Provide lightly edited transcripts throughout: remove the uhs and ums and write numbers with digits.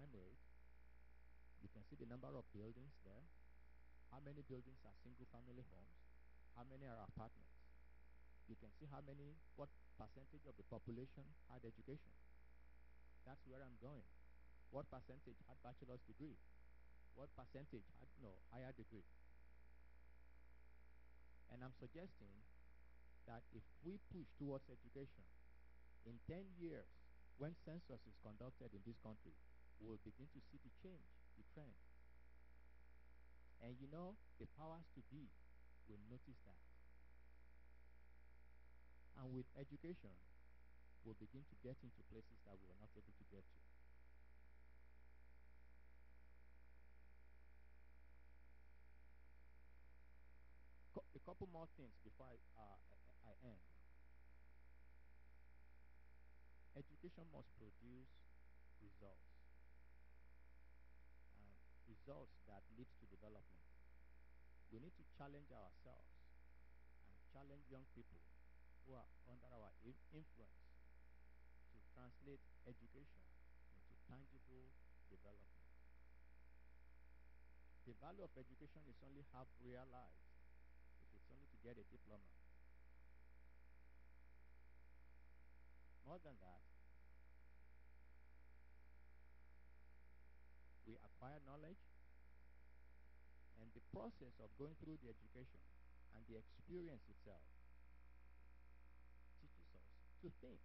crime rate. You can see the number of buildings there. How many buildings are single-family homes? How many are apartments? You can see what percentage of the population had education. That's where I'm going. What percentage had bachelor's degree? What percentage had no higher degree? And I'm suggesting that if we push towards education, in 10 years, when census is conducted in this country, we'll begin to see the change, the trend. And you know, the powers to be will notice that. And with education, we'll begin to get into places that we were not able to get to. A couple more things before I end. Education must produce results, and results that leads to development. We need to challenge ourselves and challenge young people who are under our influence to translate education into tangible development. The value of education is only half realized if it's only to get a diploma. More than that, we acquire knowledge, and the process of going through the education and the experience itself teaches us to think.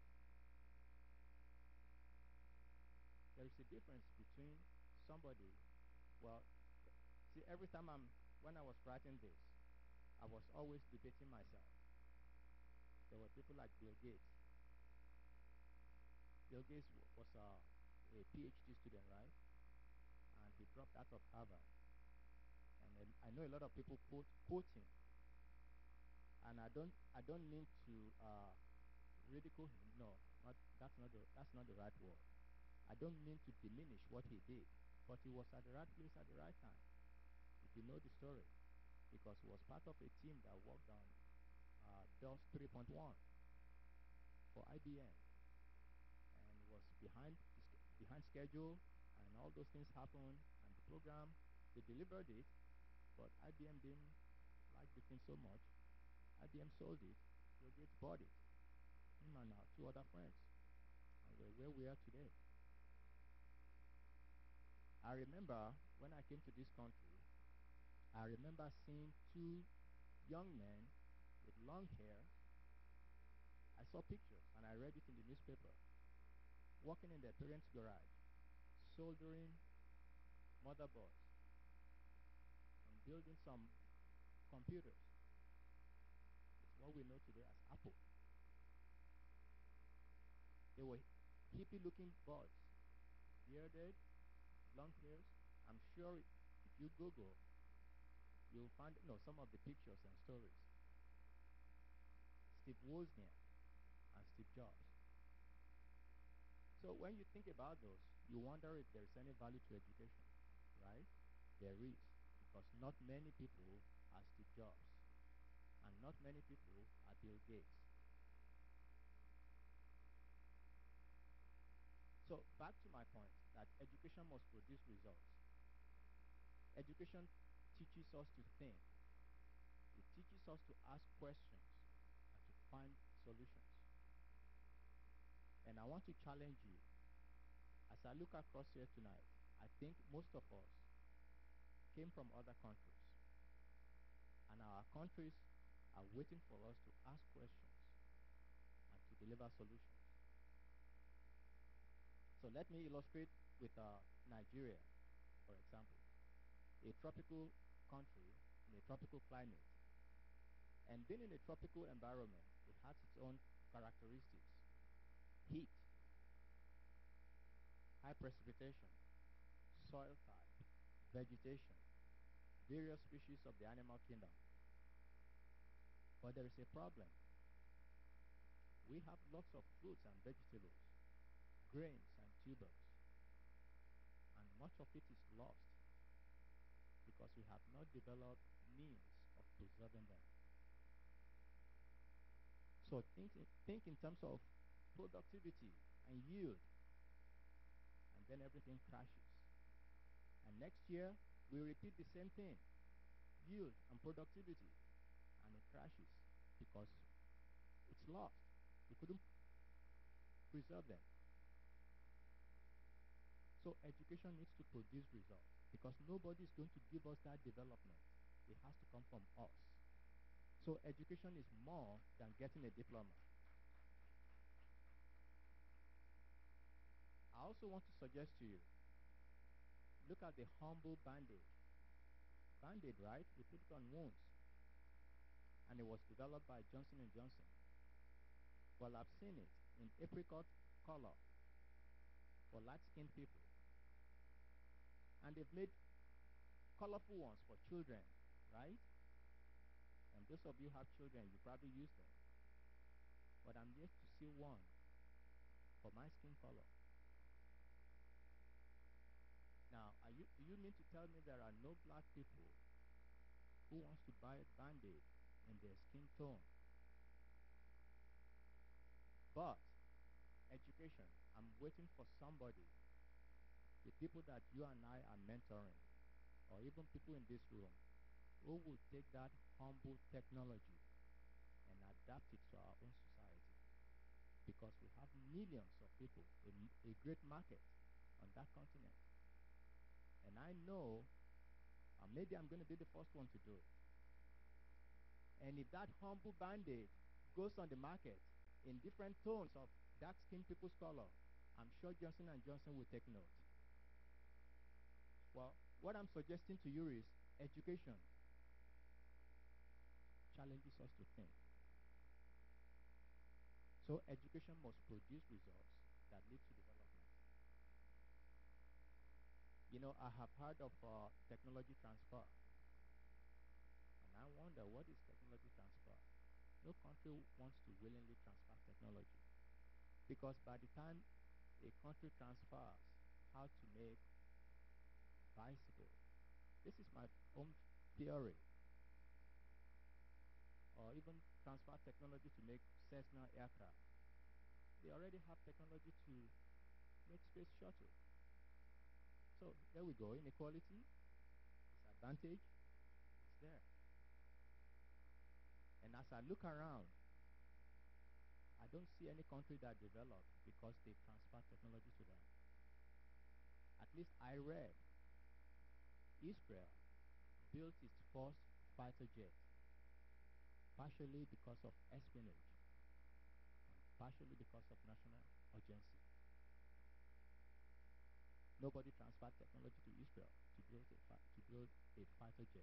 There is a difference between somebody, well, see, every time when I was writing this, I was always debating myself. There were people like Bill Gates. Bill Gates was a PhD student, right? And he dropped out of Harvard. And I know a lot of people quote him. And I don't mean to ridicule him. No, that's not the right word. I don't mean to diminish what he did, but he was at the right place at the right time. If you know the story, because he was part of a team that worked on DOS 3.1 for IBM, and was behind schedule, and all those things happened, and the program, they delivered it, but IBM didn't like the thing so much. IBM sold it, Bill Gates bought it, him and two other friends, and we're where we are today. I remember when I came to this country, I remember seeing two young men with long hair. I saw pictures and I read it in the newspaper, working in their parents' garage, soldering motherboards and building some computers. It's what we know today as Apple. They were hippie-looking boys, bearded, long hairs. I'm sure if you Google, you'll find some of the pictures and stories. Steve Wozniak and Steve Jobs. So when you think about those, you wonder if there's any value to education, right? There is, because not many people are Steve Jobs, and not many people are Bill Gates. So back to my point that education must produce results. Education teaches us to think. It teaches us to ask questions and to find solutions. And I want to challenge you. As I look across here tonight, I think most of us came from other countries. And our countries are waiting for us to ask questions and to deliver solutions. So let me illustrate with Nigeria, for example. A tropical country in a tropical climate. And being in a tropical environment, it has its own characteristics. Heat, high precipitation, soil type, vegetation, various species of the animal kingdom. But there is a problem. We have lots of fruits and vegetables, grains and tubers, and much of it is lost because we have not developed means of preserving them. So think in terms of productivity and yield, and then everything crashes. And next year, we repeat the same thing, yield and productivity, and it crashes because it's lost. We couldn't preserve them. So education needs to produce results because nobody is going to give us that development. It has to come from us. So education is more than getting a diploma. I also want to suggest to you, look at the humble band-aid. Band-aid, right? We put it on wounds. And it was developed by Johnson & Johnson. Well, I've seen it in apricot color for light-skinned people. And they've made colorful ones for children, right? And those of you who have children, you probably use them. But I'm yet to see one for my skin color. Now, do you mean to tell me there are no black people who wants to buy a Band-Aid in their skin tone? But education, I'm waiting for somebody, the people that you and I are mentoring, or even people in this room, who will take that humble technology and adapt it to our own society. Because we have millions of people, a great market on that continent. And I know, maybe I'm going to be the first one to do it. And if that humble Band-Aid goes on the market in different tones of dark-skinned people's color, I'm sure Johnson & Johnson will take note. Well, what I'm suggesting to you is education challenges us to think. So education must produce results that lead to development. You know, I have heard of technology transfer. And I wonder, what is technology transfer? No country wants to willingly transfer technology. Because by the time a country transfers how to make bicycles, this is my own theory, or even transfer technology to make Cessna aircraft, they already have technology to make space shuttle. So there we go, inequality, disadvantage, it's there. And as I look around, I don't see any country that developed because they transferred technology to them. At least I read Israel built its first fighter jet, partially because of espionage, and partially because of national urgency. Nobody transferred technology to Israel to build a fighter jet.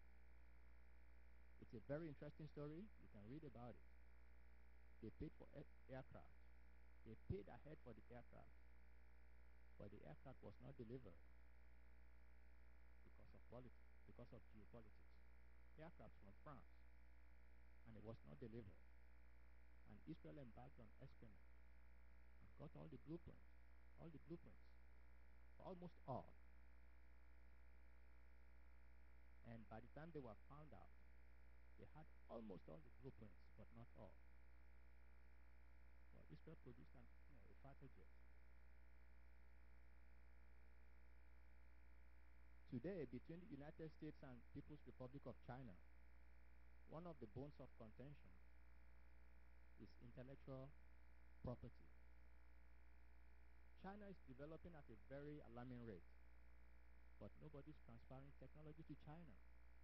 It's a very interesting story. You can read about it. They paid for aircraft. They paid ahead for the aircraft. But the aircraft was not delivered because of politics, because of geopolitics. Aircraft from France. And it was not delivered. And Israel embarked on espionage and got all the blueprints. Almost all. And by the time they were found out, they had almost all the blueprints, but not all. Well, Israel produced a fighter jet. Today, between the United States and People's Republic of China, one of the bones of contention is intellectual property. China is developing at a very alarming rate, but nobody's transferring technology to China.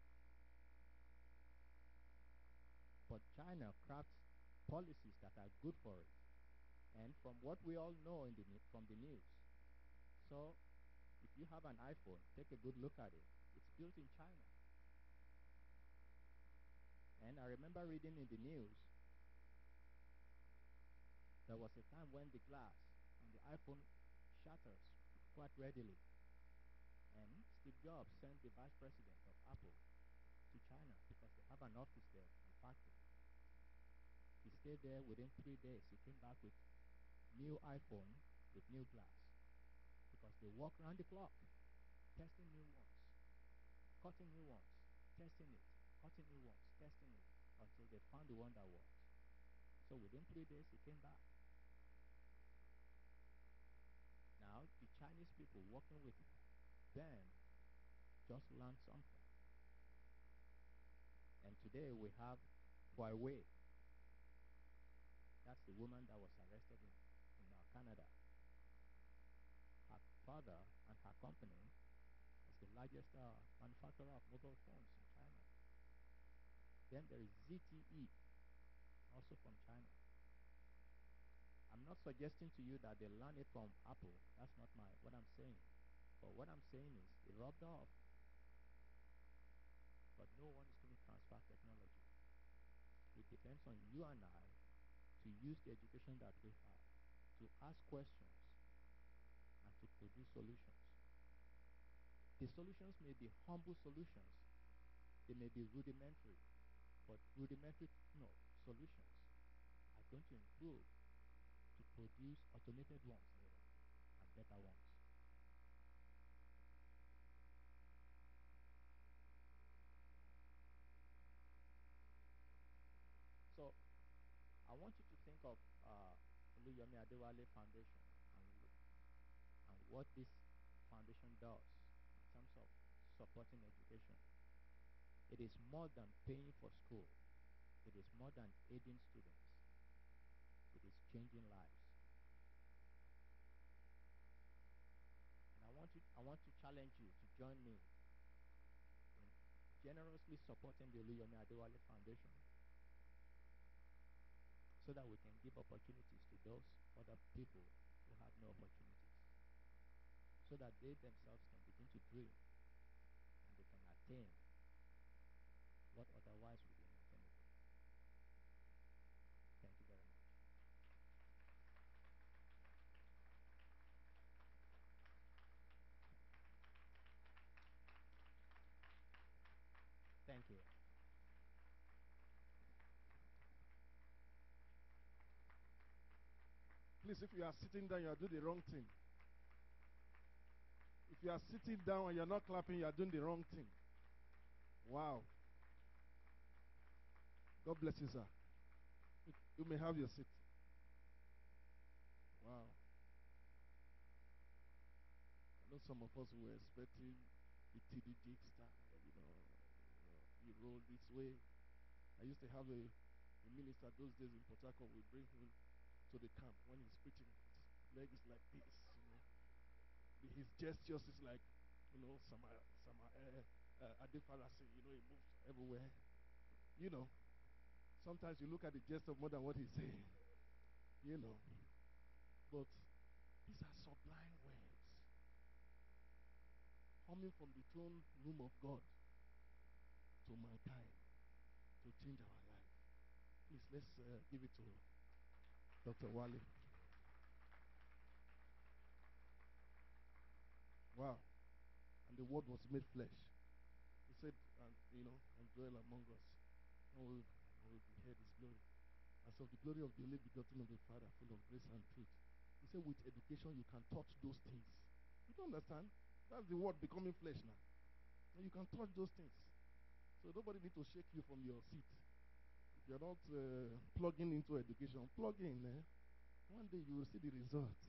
But China crafts policies that are good for it. And from what we all know from the news, so if you have an iPhone, take a good look at it. It's built in China. And I remember reading in the news, there was a time when the glass on the iPhone shatters quite readily. And Steve Jobs sent the vice president of Apple to China because they have an office there, a factory. He stayed there. Within 3 days. He came back with new iPhone with new glass because they work around the clock, testing new ones, cutting new ones, testing it, cutting new ones, testing it, until they found the one that works. So within 3 days, he came back. Now, the Chinese people working with them just learned something. And today we have Huawei. That's the woman that was arrested in Canada. Her father and her company is the largest manufacturer of mobile phones in China. Then there is ZTE, also from China. I'm not suggesting to you that they learn it from Apple. That's not what I'm saying. But what I'm saying is it rubbed off. But no one is going to transfer technology. It depends on you and I to use the education that we have to ask questions and to produce solutions. The solutions may be humble solutions. They may be rudimentary. But rudimentary solutions are going to improve to produce automated ones later and better ones. So I want you to think of Oluyomi Adewale Foundation and what this foundation does in terms of supporting education. It is more than paying for school. It is more than aiding students. It is changing lives. And I want to challenge you to join me in generously supporting the Oluyomi Adewale Foundation so that we can give opportunities to those other people who have no opportunities, so that they themselves can begin to dream and they can attain what otherwise would be unattainable. Thank you very much. Thank you. Please, if you are sitting down, you are doing the wrong thing. If you are sitting down and you are not clapping, you are doing the wrong thing. Wow. God bless you, sir. You may have your seat. Wow. I know some of us were expecting the TD Jake style, you roll this way. I used to have a minister those days in Port Harcourt. We bring him to the camp when he's preaching. His leg is like this, His gestures is like, Adefarasi, he moves everywhere. Sometimes you look at the gesture more than what he's saying, But these are sublime words coming from the throne room of God to mankind to change our life. Please, let's give it to Dr. Wale. Wow. And the word was made flesh. He said, and dwell among us. And we behold his glory. As of the glory of the only begotten of the Father, full of grace and truth. He said, with education, you can touch those things. You don't understand? That's the word becoming flesh now. And you can touch those things. So nobody needs to shake you from your seat. If you're not plugging into education, plug in. One day you will see the results.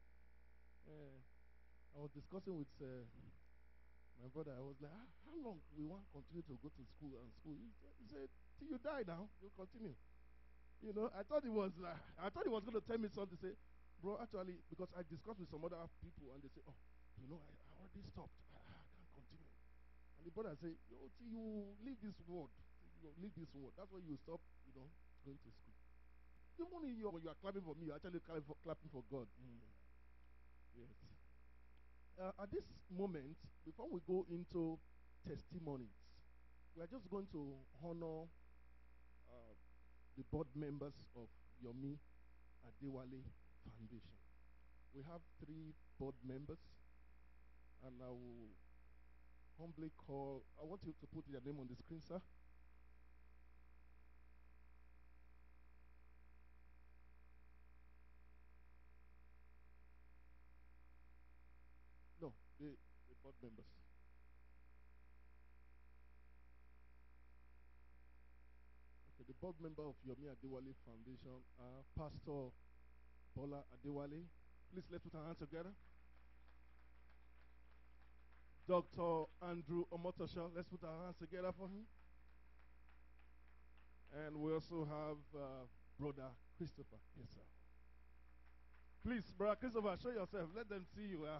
I was discussing with my brother. I was like, how long we want to continue to go to school and school? He said, till you die now, you'll continue. I thought he was going to tell me something. Say, bro, actually, because I discussed with some other people and they say, I already stopped. I can't continue. And the brother said, till you leave this world, that's why you stop, going to school. Even when you are clapping for me, you're actually clapping for God. Yes. At this moment, before we go into testimonies, we are just going to honor the board members of Yomi Adewale Foundation. We have 3 board members, and I will humbly call. I want you to put your name on the screen, sir. No, the board members. Okay, the board member of Yomi Adewale Foundation are Pastor Bola Adewale. Please let's put our hands together. Dr. Andrew Omotosha. Let's put our hands together for him. And we also have Brother Christopher. Yes, sir. Please, Brother Christopher, show yourself. Let them see you.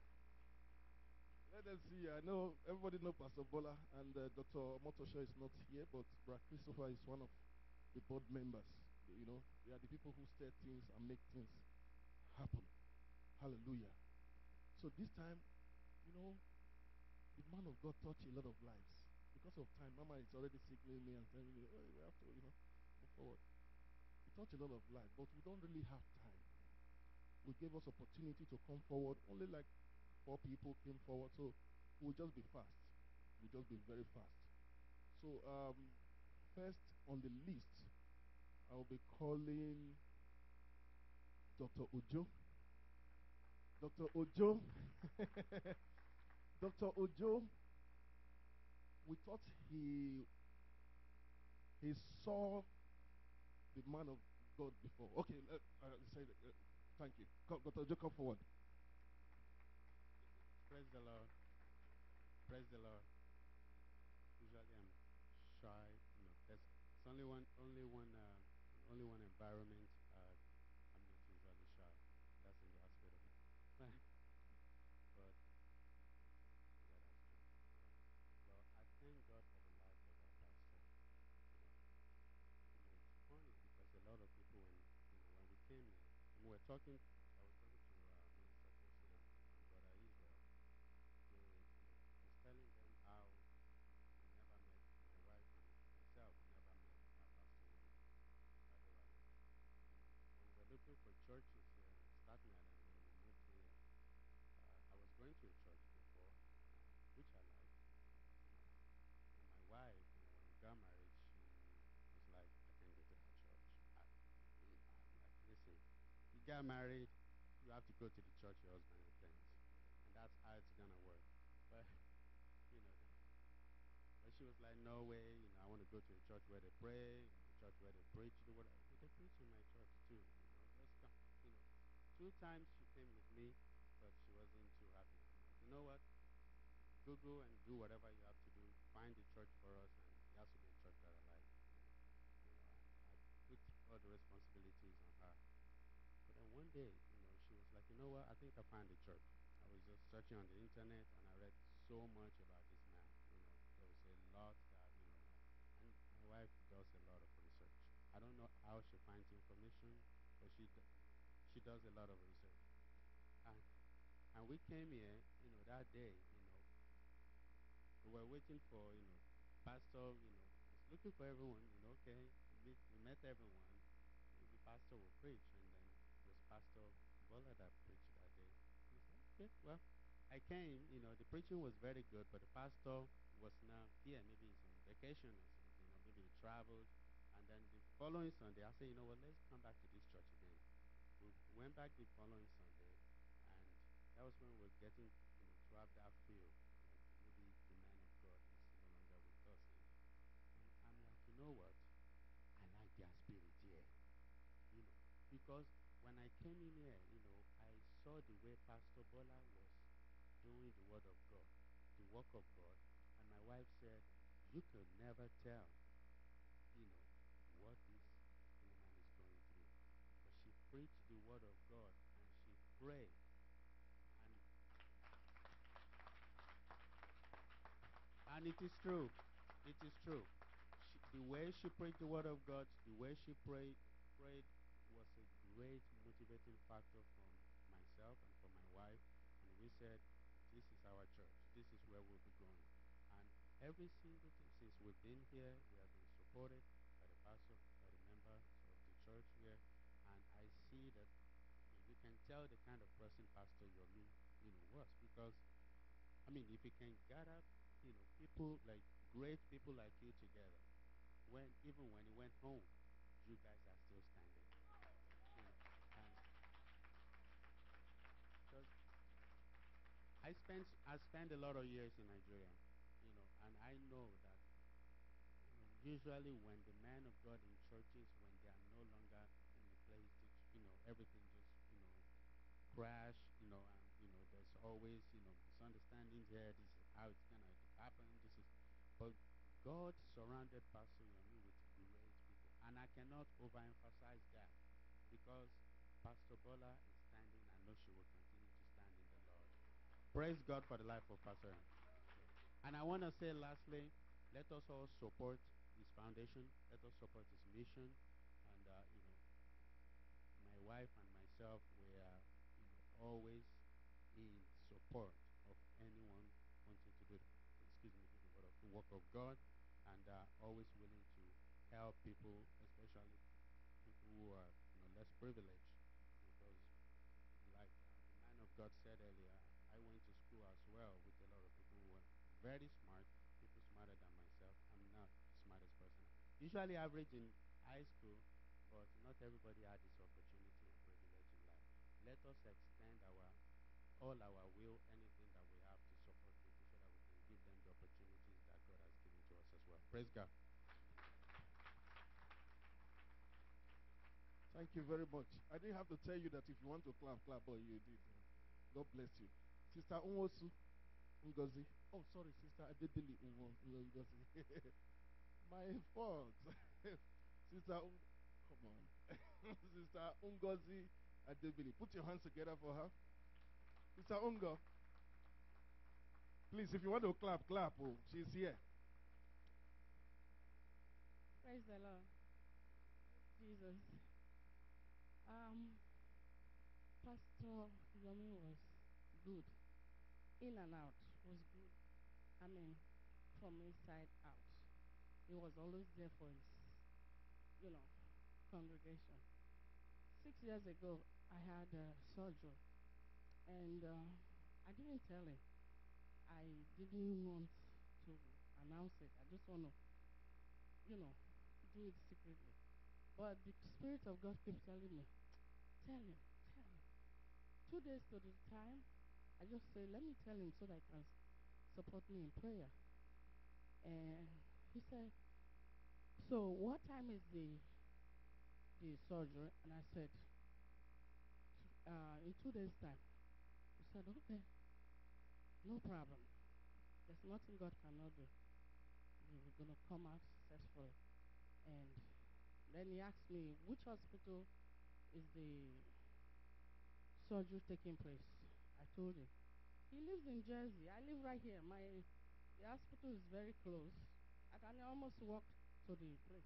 Let them see you. I know everybody knows Pastor Bola, and Dr. Omotosha is not here, but Brother Christopher is one of the board members. You know, they are the people who stir things and make things happen. Hallelujah. So this time, you know, the man of God touched a lot of lives. Because of time, Mama is already signaling me and telling me, oh, we have to, move forward. He touched a lot of lives, but we don't really have time. We gave us opportunity to come forward. Only like 4 people came forward, so we'll just be fast. We'll just be very fast. So, first on the list, I'll be calling Dr. Ojo. Dr. Ojo. Dr. Ojo, we thought he saw the man of God before. Okay, say thank you. Dr. Ojo, come forward. Praise the Lord. Praise the Lord. Usually I'm shy. There's only one environment. I'm not usually shy. That's in the aspect of it. But yeah, that's true. Well, I thank God for the life of our pastor. It's funny because a lot of people when we came here, and we were talking. I was talking to Minister Tosin and Brother Israel. I was telling them how we never met, my wife and myself, we never met our Pastor Yemi Adewale. When we were looking for churches here in Staten Island when we moved here, I was going to a church before, which I liked. And my wife, when we got married, she was like, I can't go to that church. I'm like, listen, you got married, you have to go to the church your husband attends. And that's how it's going to work. But, you know, but she was like, no way, I want to go to a church where they pray, a church where they preach the word. They preach in my church too, just come. 2 times she came with me, but she wasn't too happy. I'm like, you know what? Google and do whatever you have to do. Find the church for us, and it has to be a church that I like. And I put all the responsibilities on her. But then one day, she was like, you know what? I think I found a church. I was just searching on the internet, and I read so much about this man. There was a lot that, and my wife does a lot of research. I don't know how she finds information, but she does a lot of research. And we came here, that day, we were waiting for, pastor, was looking for everyone, okay, we met everyone. Maybe pastor will preach, and then it was Pastor Bola that preached that day. And I said, okay, well, I came, the preaching was very good, but the pastor was not here. Maybe he's on vacation or something, maybe he traveled. And then the following Sunday, I said, let's come back to this church again. We went back the following Sunday, and that was when we were getting, to have that feel, like maybe the man of God is no longer with us. And I'm like, you know what? I like their spirit here, because when I came in here, I saw the way Pastor Bola was doing the word of God, the work of God, and my wife said, you could never tell, what this woman is going through. But she preached the word of God, and she prayed, and it is true. It is true. The way she preached the word of God, the way she prayed was a great motivating factor for myself and for my wife. And we said, this is our church. This is where we'll be going. And every single thing, since we've been here, we have been supported by the pastor, by the members of the church here. And I see that you can tell the kind of person Pastor Yomi, was. Because, if you can gather, great people like you together, even when he went home, you guys are still standing. And because I spent a lot of years in Nigeria, and I know that usually when the men of God in churches, when they are no longer in the place, everything just crash, and there's always misunderstandings here. This how it's gonna happen. But God surrounded Pastor Yomi with great people, and I cannot overemphasize that because Pastor Bola is standing. I know she will continue to stand in the Lord. Praise God for the life of Pastor Yomi. And I want to say, lastly, let us all support his foundation. Let us support his mission, and my wife and myself, we are always in support of anyone wanting to do the work of God, and always willing to help people, especially people who are less privileged, because like the man of God said earlier, I went to school as well with a lot of people who were very smart, people smarter than myself. I'm not the smartest person. Usually average in high school, but not everybody had this opportunity and privilege in life. Let us extend all our will, anything that we have to support people so that we can give them the opportunities that God has given to us as well. Praise God. Thank you very much. I didn't have to tell you that if you want to clap, clap, but you did. God bless you. Sister Unwosu Ngozi. Oh, sorry, Sister Adebili Ngozi. My fault. Sister come on. Sister Ngozi Adebili. Put your hands together for her. Sister Ungo. Please, if you want to clap, clap. Oh, she's here. Praise the Lord. Jesus. Pastor Yomi was good. In and out was good. I mean, from inside out. He was always there for his, congregation. 6 years ago, I had surgery, and I didn't tell him. I didn't want to announce it. I just want to, do it secretly. But the Spirit of God keeps telling me, tell him, tell him. 2 days to the time, I just say, let me tell him so that he can support me in prayer. And he said, so what time is the surgery? And I said, in 2 days' time. He said, okay, no problem. There's nothing God cannot do. You're going to come out successfully. And then he asked me, which hospital is the surgery taking place? I told him. He lives in Jersey. I live right here. The hospital is very close. I can almost walk to the place.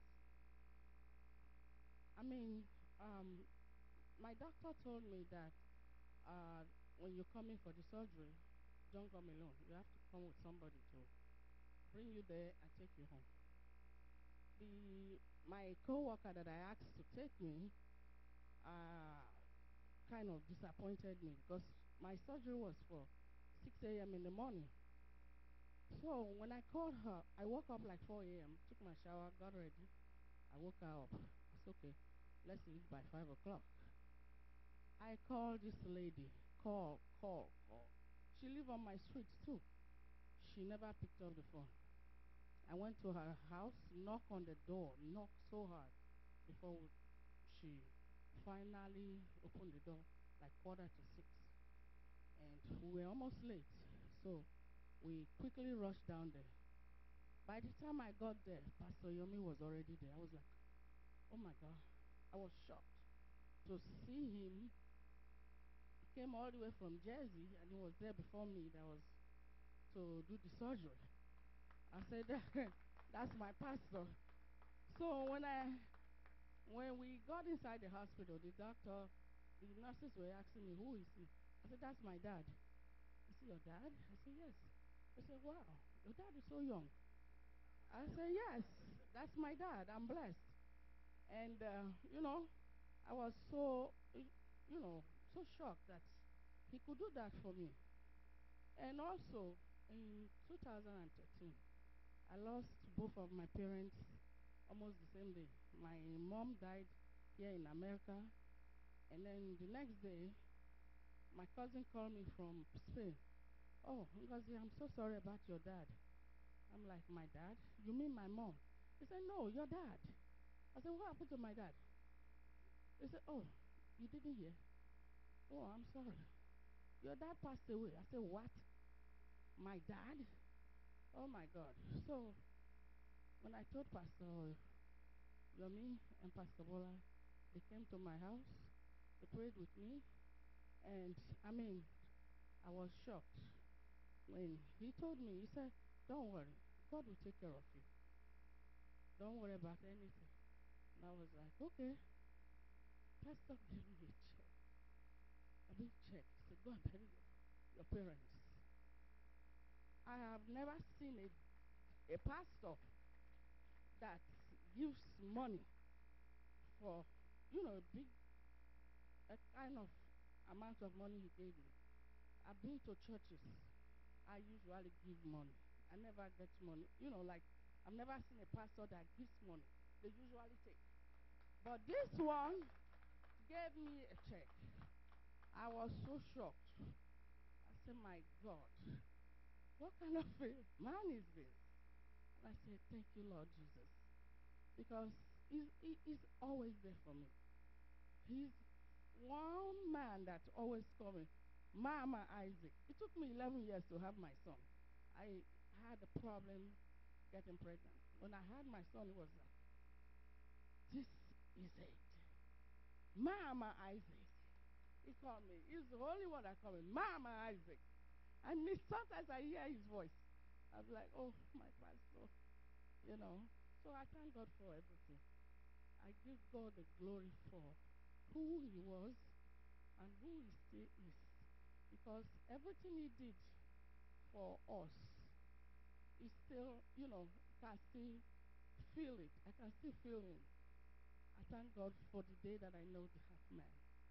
I mean, my doctor told me that when you're coming for the surgery, don't come alone. You have to come with somebody to bring you there and take you home. My co-worker that I asked to take me kind of disappointed me because my surgery was for 6 a.m. in the morning. So when I called her, I woke up like 4 a.m., took my shower, got ready. I woke her up. It's okay. Let's leave by 5 o'clock. I called this lady. Call. She lived on my street too. She never picked up the phone. I went to her house, knocked on the door, knocked so hard before she finally opened the door, like 5:45. And we were almost late. So we quickly rushed down there. By the time I got there, Pastor Yomi was already there. I was like, oh my God. I was shocked to see him. He came all the way from Jersey and he was there before me. That was to do the surgery. I said, that's my pastor. So when we got inside the hospital, the nurses were asking me, who is he? I said, that's my dad. I said, your dad? I said, yes. They said, wow, your dad is so young. I said, yes, that's my dad. I'm blessed. And, I was so shocked that he could do that for me. And also, in 2013, I lost both of my parents almost the same day. My mom died here in America. And then the next day, my cousin called me from Spain. Oh, Ngozi, I'm so sorry about your dad. I'm like, my dad? You mean my mom? He said, no, your dad. I said, what happened to my dad? He said, oh, you didn't hear? Oh, I'm sorry. Your dad passed away. I said, what? My dad? Oh my God. So when I told Pastor Yomi and Pastor Bola, they came to my house, they prayed with me, and I was shocked when he told me, he said, "Don't worry, God will take care of you. Don't worry about anything." And I was like, okay. Pastor gave me a check. A big check. He said, go and bury your parents. I have never seen a pastor that gives money for, a big, a kind of amount of money he gave me. I've been to churches. I usually give money. I never get money. Like, I've never seen a pastor that gives money. They usually take. But this one gave me a check. I was so shocked. I said, my God, what kind of a man is this? And I said, thank you, Lord Jesus. Because he's always there for me. He's one man that's always coming. Mama Isaac. It took me 11 years to have my son. I had a problem getting pregnant. When I had my son, it was like, this is it. Mama Isaac. He called me. He's the only one that called me. Mama Isaac. And sometimes I hear his voice. I'm like, oh, my pastor. So I thank God for everything. I give God the glory for who he was and who he still is. Because everything he did for us is still, can still feel it. I can still feel him. I thank God for the day that I know the half man.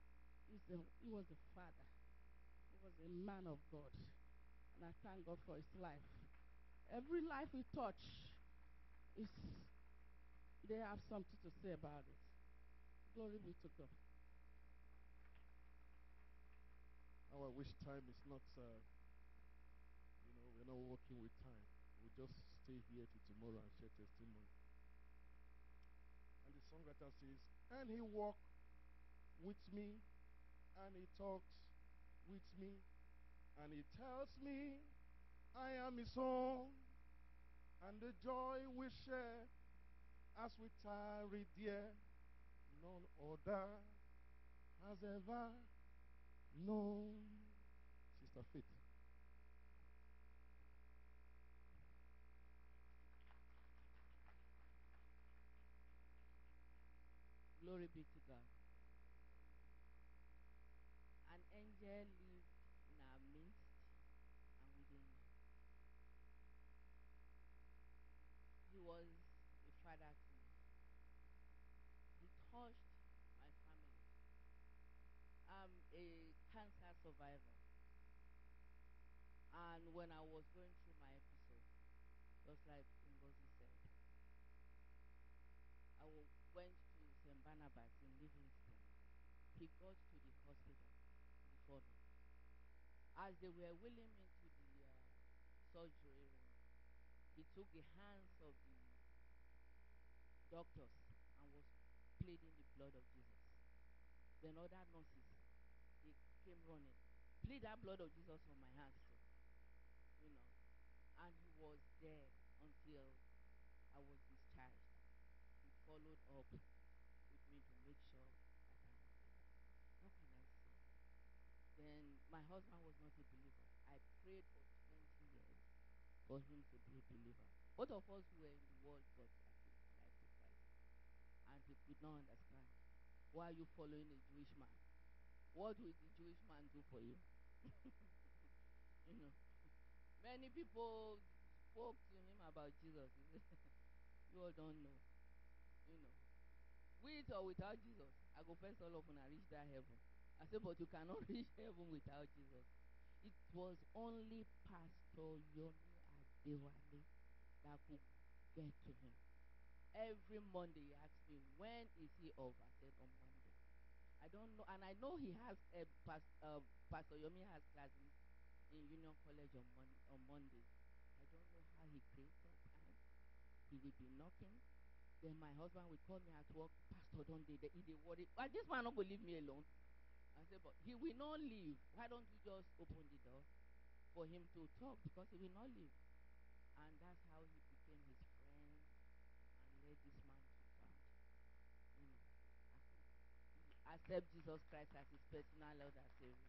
He was a father. He was a man of God. And I thank God for his life. Every life he touch is they have something to say about it. Glory be to God. How I wish time is not, we're not working with time. We'll just stay here till tomorrow and share testimony. And the songwriter says, and he walks with me, and he talks with me, and he tells me I am his own, and the joy we share as we tarry dear, none other has ever known. Sister Faith. Glory be to God. An angel lived in our midst and we didn't know. He was a father to me. He touched my family. I'm a cancer survivor. And when I was going through my episode, just like Ngozi said, went to St. Barnabas in Livingston. He got to the hospital before me. As they were wheeling me to the surgery room, he took the hands of the doctors and was pleading the blood of Jesus. Then other nurses, they came running. Plead that blood of Jesus on my hands too. And he was there until I was discharged. He followed up with me to make sure that I'm okay. What can I say? Then my husband was not a believer. I prayed for 20 years for him to be a believer. Both of us were in the world but at the life to Christ. And he could not understand. Why are you following a Jewish man? What will the Jewish man do for you? Many people spoke to him about Jesus. You all don't know. With or without Jesus, I go first all of and reach that heaven. I said, but you cannot reach heaven without Jesus. It was only Pastor Yomi Adewale that could get to him. Every Monday he asked me, when is he off? I said, on Monday. I don't know, and I know he has Pastor Yomi has classes in Union College on Mondays. I don't know how he created time. He will be knocking. Then my husband will call me at work. Pastor, don't they worry? Well, this man not going to leave me alone. I said, but he will not leave. Why don't you just open the door for him to talk? Because he will not leave. And that's how he became his friend and led this man to God. You know, accept Jesus Christ as his personal Lord and Savior.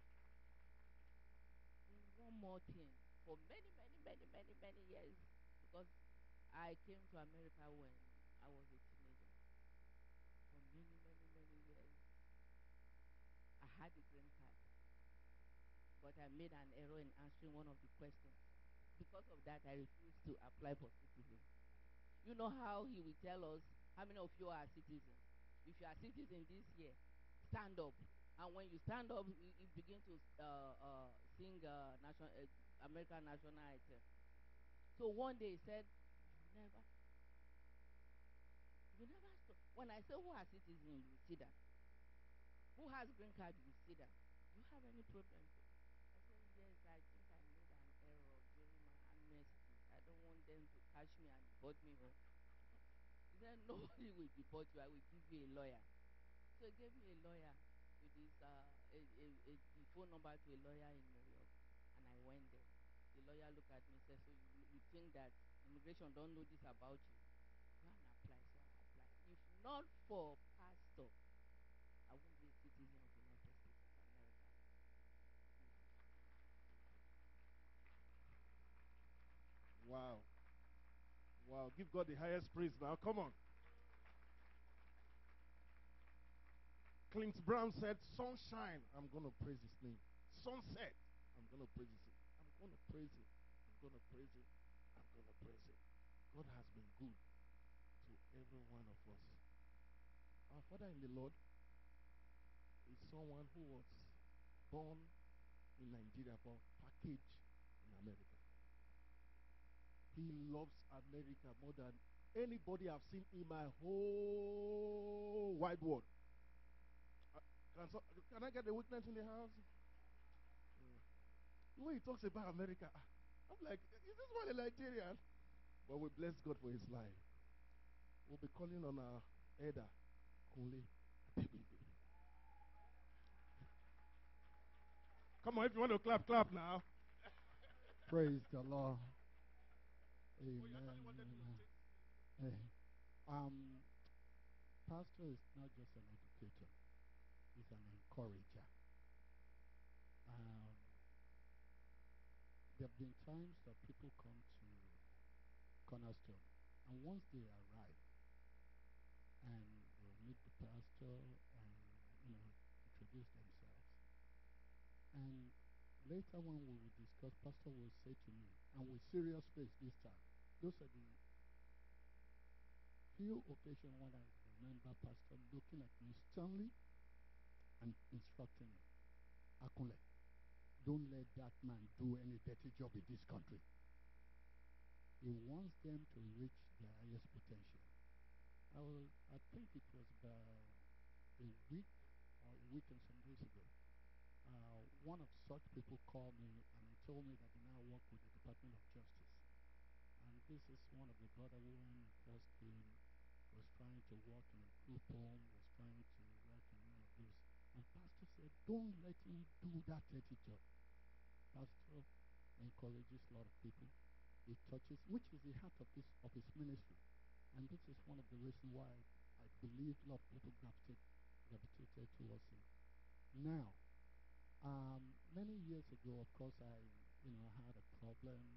One more thing, for many, many, many, many, many years, because I came to America when I was a teenager. For many, many, many years, I had a green card, but I made an error in answering one of the questions. Because of that, I refused to apply for citizenship. You know how he will tell us how many of you are citizens. If you are citizen this year, stand up. And when you stand up, you begin to sing American national anthem. So one day he said, you never stop. When I say who are citizens, you see that. Who has green card, you see that. Do you have any problem? I said, yes, I think I made an error during my amnesty. I don't want them to catch me and deport me home. He said, nobody will deport you. I will give you a lawyer. So he gave me a lawyer with his the phone number to a lawyer in New York. And I went there. The lawyer looked at me and said, so you think that immigration don't know this about you? Go and apply. So I applied. If not for pastor, I won't be a citizen of the United States of America. Wow. Wow. Give God the highest praise now. Come on. Clint Brown said, sunshine, I'm going to praise his name. Sunset, I'm going to praise his name. I'm going to praise him. I'm going to praise him. I'm going to praise him. God has been good to every one of us. Our Father in the Lord is someone who was born in Nigeria but packaged in America. He loves America more than anybody I've seen in my whole wide world. Can I get a witness in the house? The way he talks about America, I'm like, is this one a Nigerian? But we bless God for his life. We'll be calling on our elder, Kunle. Come on, if you want to clap, clap now. Praise the Lord. Amen. Hey. Pastor is not just an educator, he's an encourager. There have been times that people come to Cornerstone, and once they arrive, and they'll meet the pastor and, introduce themselves. And later when we will discuss, pastor will say to me, and with serious face this time, those are the few occasions when I remember pastor looking at me sternly and instructing me, Akunle, don't let that man do any dirty job in this country. He wants them to reach their highest potential. I think it was about a week and some days ago. One of such people called me and he told me that he now work with the Department of Justice. And this is one of the brother who, when he first came, was trying to work in a group home, was trying to work in one of those. And pastor said, don't let him do that dirty job. Pastor encourages a lot of people. He touches, which is the heart of his ministry. And this is one of the reasons why I believe a lot of people gravitated towards him. Now, many years ago, of course, I had a problem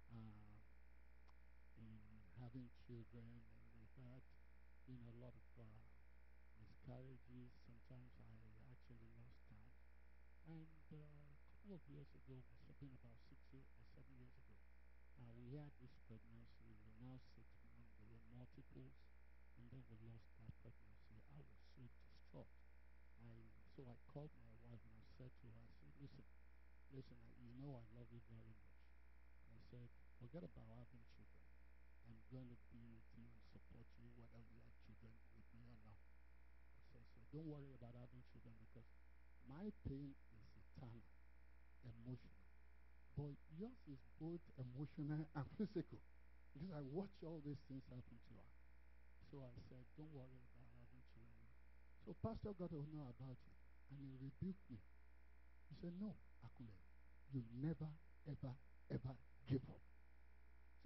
in having children, and we had a lot of miscarriages. Sometimes I actually lost count. And a couple of years ago, must have been about 6 or 7 years ago, we had this pregnancy. We were now 6 months. There were multiples, and then we lost that pregnancy. I was so distraught. So I called my wife and I said to her, I said, listen, I love you very much. I said, forget about having children. I'm going to be with you and support you whether you have children with me or not. I said, so don't worry about having children because my pain is eternal, emotional. But yours is both emotional and physical. Because I watch all these things happen to her. So I said, don't worry about having children. So pastor got to know about it. And he rebuked me. He said, no, Akunle, you never, ever, ever give up. So you continue.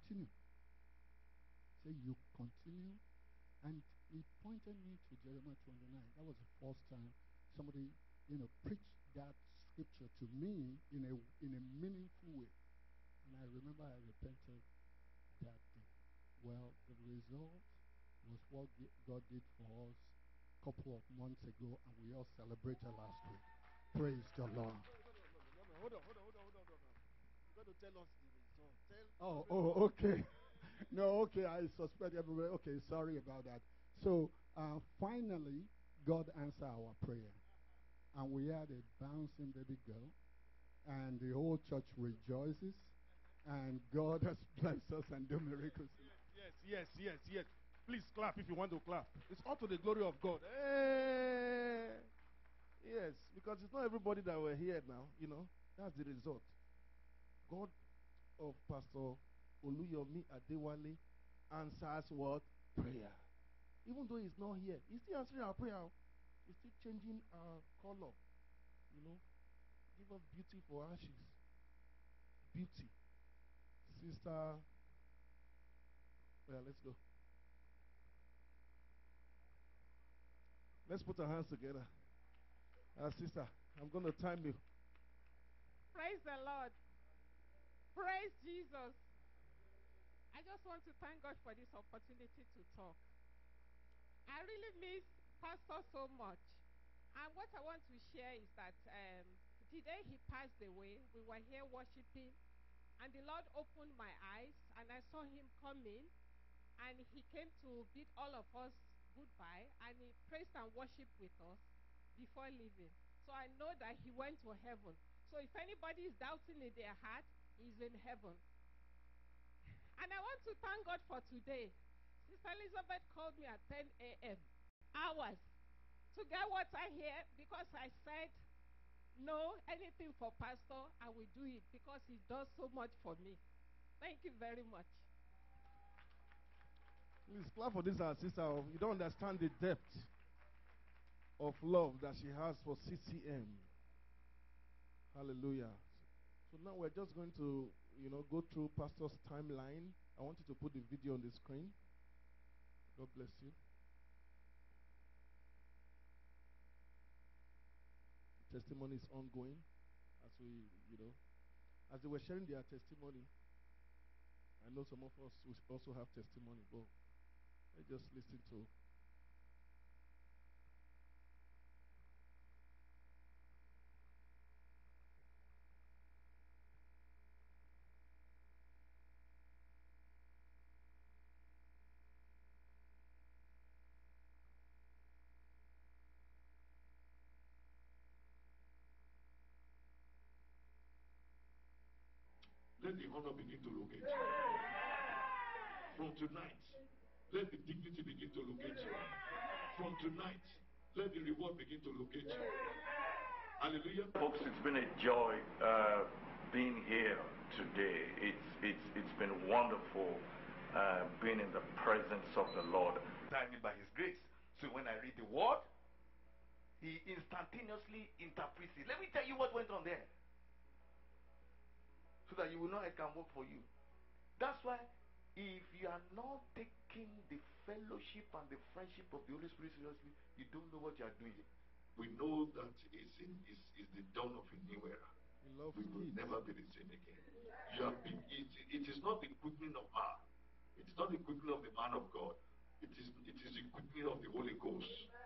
continue. Say, you continue. And he pointed me to Jeremiah 29. That was the first time somebody, preached that scripture to me in a meaningful way. And I remember I repented that day. Well, the result was what God did for us a couple of months ago, and we all celebrated last week. Praise the Lord. Hold on. You've got to tell us the result. Okay. No, okay, I suspect everybody. Okay, sorry about that. So, finally, God answered our prayer. And we had a bouncing baby girl. And the whole church rejoices. And God has blessed us and done miracles. Yes. Please clap if you want to clap. It's all to the glory of God. Hey! Yes, because it's not everybody that were here now. That's the result. God of Pastor Oluyomi Adewale answers what? Prayer. Even though he's not here, he's still answering our prayer. He's still changing our color. Give us beauty for ashes. Beauty. Sister, well, let's go. Let's put our hands together. Sister, I'm going to time you. Praise the Lord. Praise Jesus. I just want to thank God for this opportunity to talk. I really miss Pastor so much. And what I want to share is that the day he passed away, we were here worshiping, and the Lord opened my eyes, and I saw him come in, and he came to bid all of us goodbye, and he praised and worshiped with us before leaving. So I know that he went to heaven. So if anybody is doubting in their heart, he's in heaven. And I want to thank God for today. Sister Elizabeth called me at 10 a.m. hours to get what I hear, because I said, no, anything for Pastor, I will do it, because he does so much for me. Thank you very much. Please clap for this, our sister. You don't understand the depth of love that she has for CCM. Hallelujah. So now we're just going to, go through Pastor's timeline. I want you to put the video on the screen. God bless you. The testimony is ongoing as we, as they were sharing their testimony. I know some of us also have testimony, but let's just listen to. Let the honor begin to locate you. From tonight, let the dignity begin to locate you. From tonight, let the reward begin to locate you. Hallelujah. Folks, it's been a joy being here today. It's been wonderful being in the presence of the Lord. By His grace. So when I read the word, He instantaneously interprets it. Let me tell you what went on there, so that you will know it can work for you. That's why, if you are not taking the fellowship and the friendship of the Holy Spirit seriously, you don't know what you are doing. We know that it's the dawn of a new era. We love We will kids. never be the same again. You have been. It is not the quickening of man. It is not the quickening of the man of God. It is the quickening of the Holy Ghost.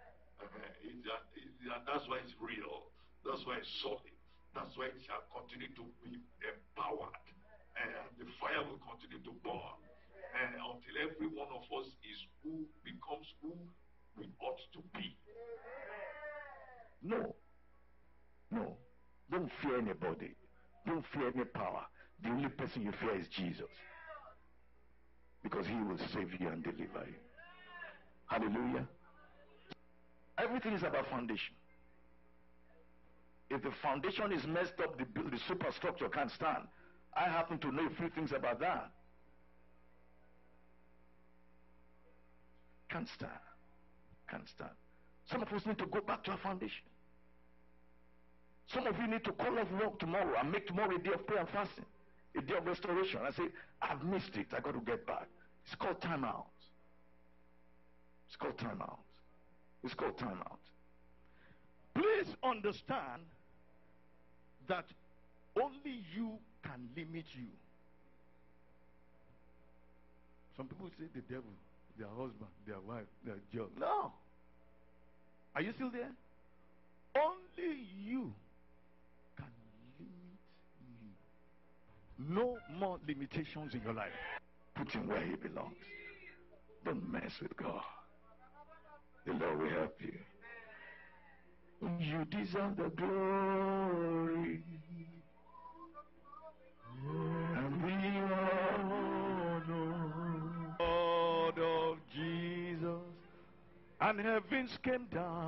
That's why it's real. That's why it's solid. That's why it shall continue to be empowered. And the fire will continue to burn. And until every one of us becomes who we ought to be. No. Don't fear anybody. Don't fear any power. The only person you fear is Jesus. Because He will save you and deliver you. Hallelujah. Everything is about foundation. If the foundation is messed up, the superstructure can't stand. I happen to know a few things about that. Can't stand. Some of us need to go back to our foundation. Some of you need to call off work tomorrow and make tomorrow a day of prayer and fasting. A day of restoration. I say, I've missed it. I got to get back. It's called time out. It's called time out. It's called time out. Please understand that only you can limit you. Some people say the devil, their husband, their wife, their job. No. Are you still there? Only you can limit you. No more limitations in your life. Put him where he belongs. Don't mess with God. The Lord will help you. You deserve the glory and the honor. Lord of Jesus, and heavens came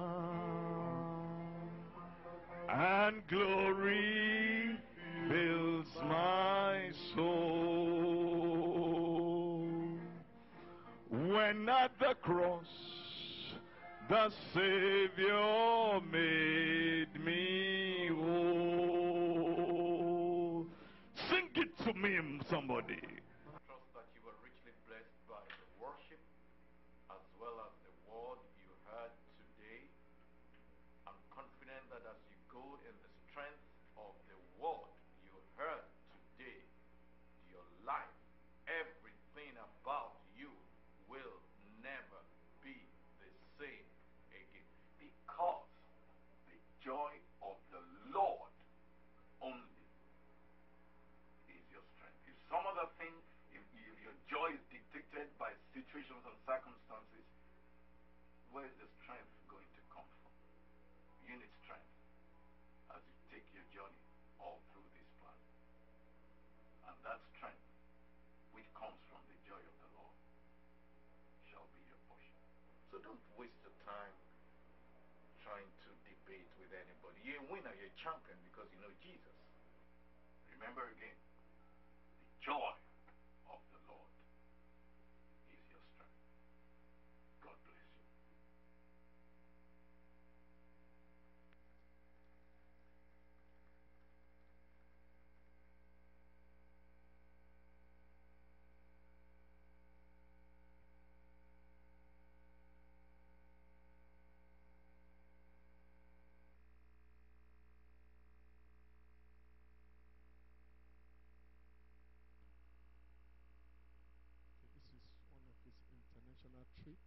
down, and glory fills my soul. When at the cross the Savior made me whole. Sing it to me, somebody. Trust that you were richly blessed by the worship as well as the word you heard today. I'm confident that as you go in the strength of the word you heard today, your life, everything about you will never be the same again, because the joy of the Lord only is your strength. If some other thing, if your joy is dictated by situations and circumstances, where is the strength going to come from? You need strength as you take your journey all through this plan. And that strength which comes from the joy of the Lord shall be your portion. So don't waste your time trying to debate with anybody. You're a winner, you're a champion because you know Jesus. Remember again, the joy of the Lord is your strength. God bless you. This is one of his international trip.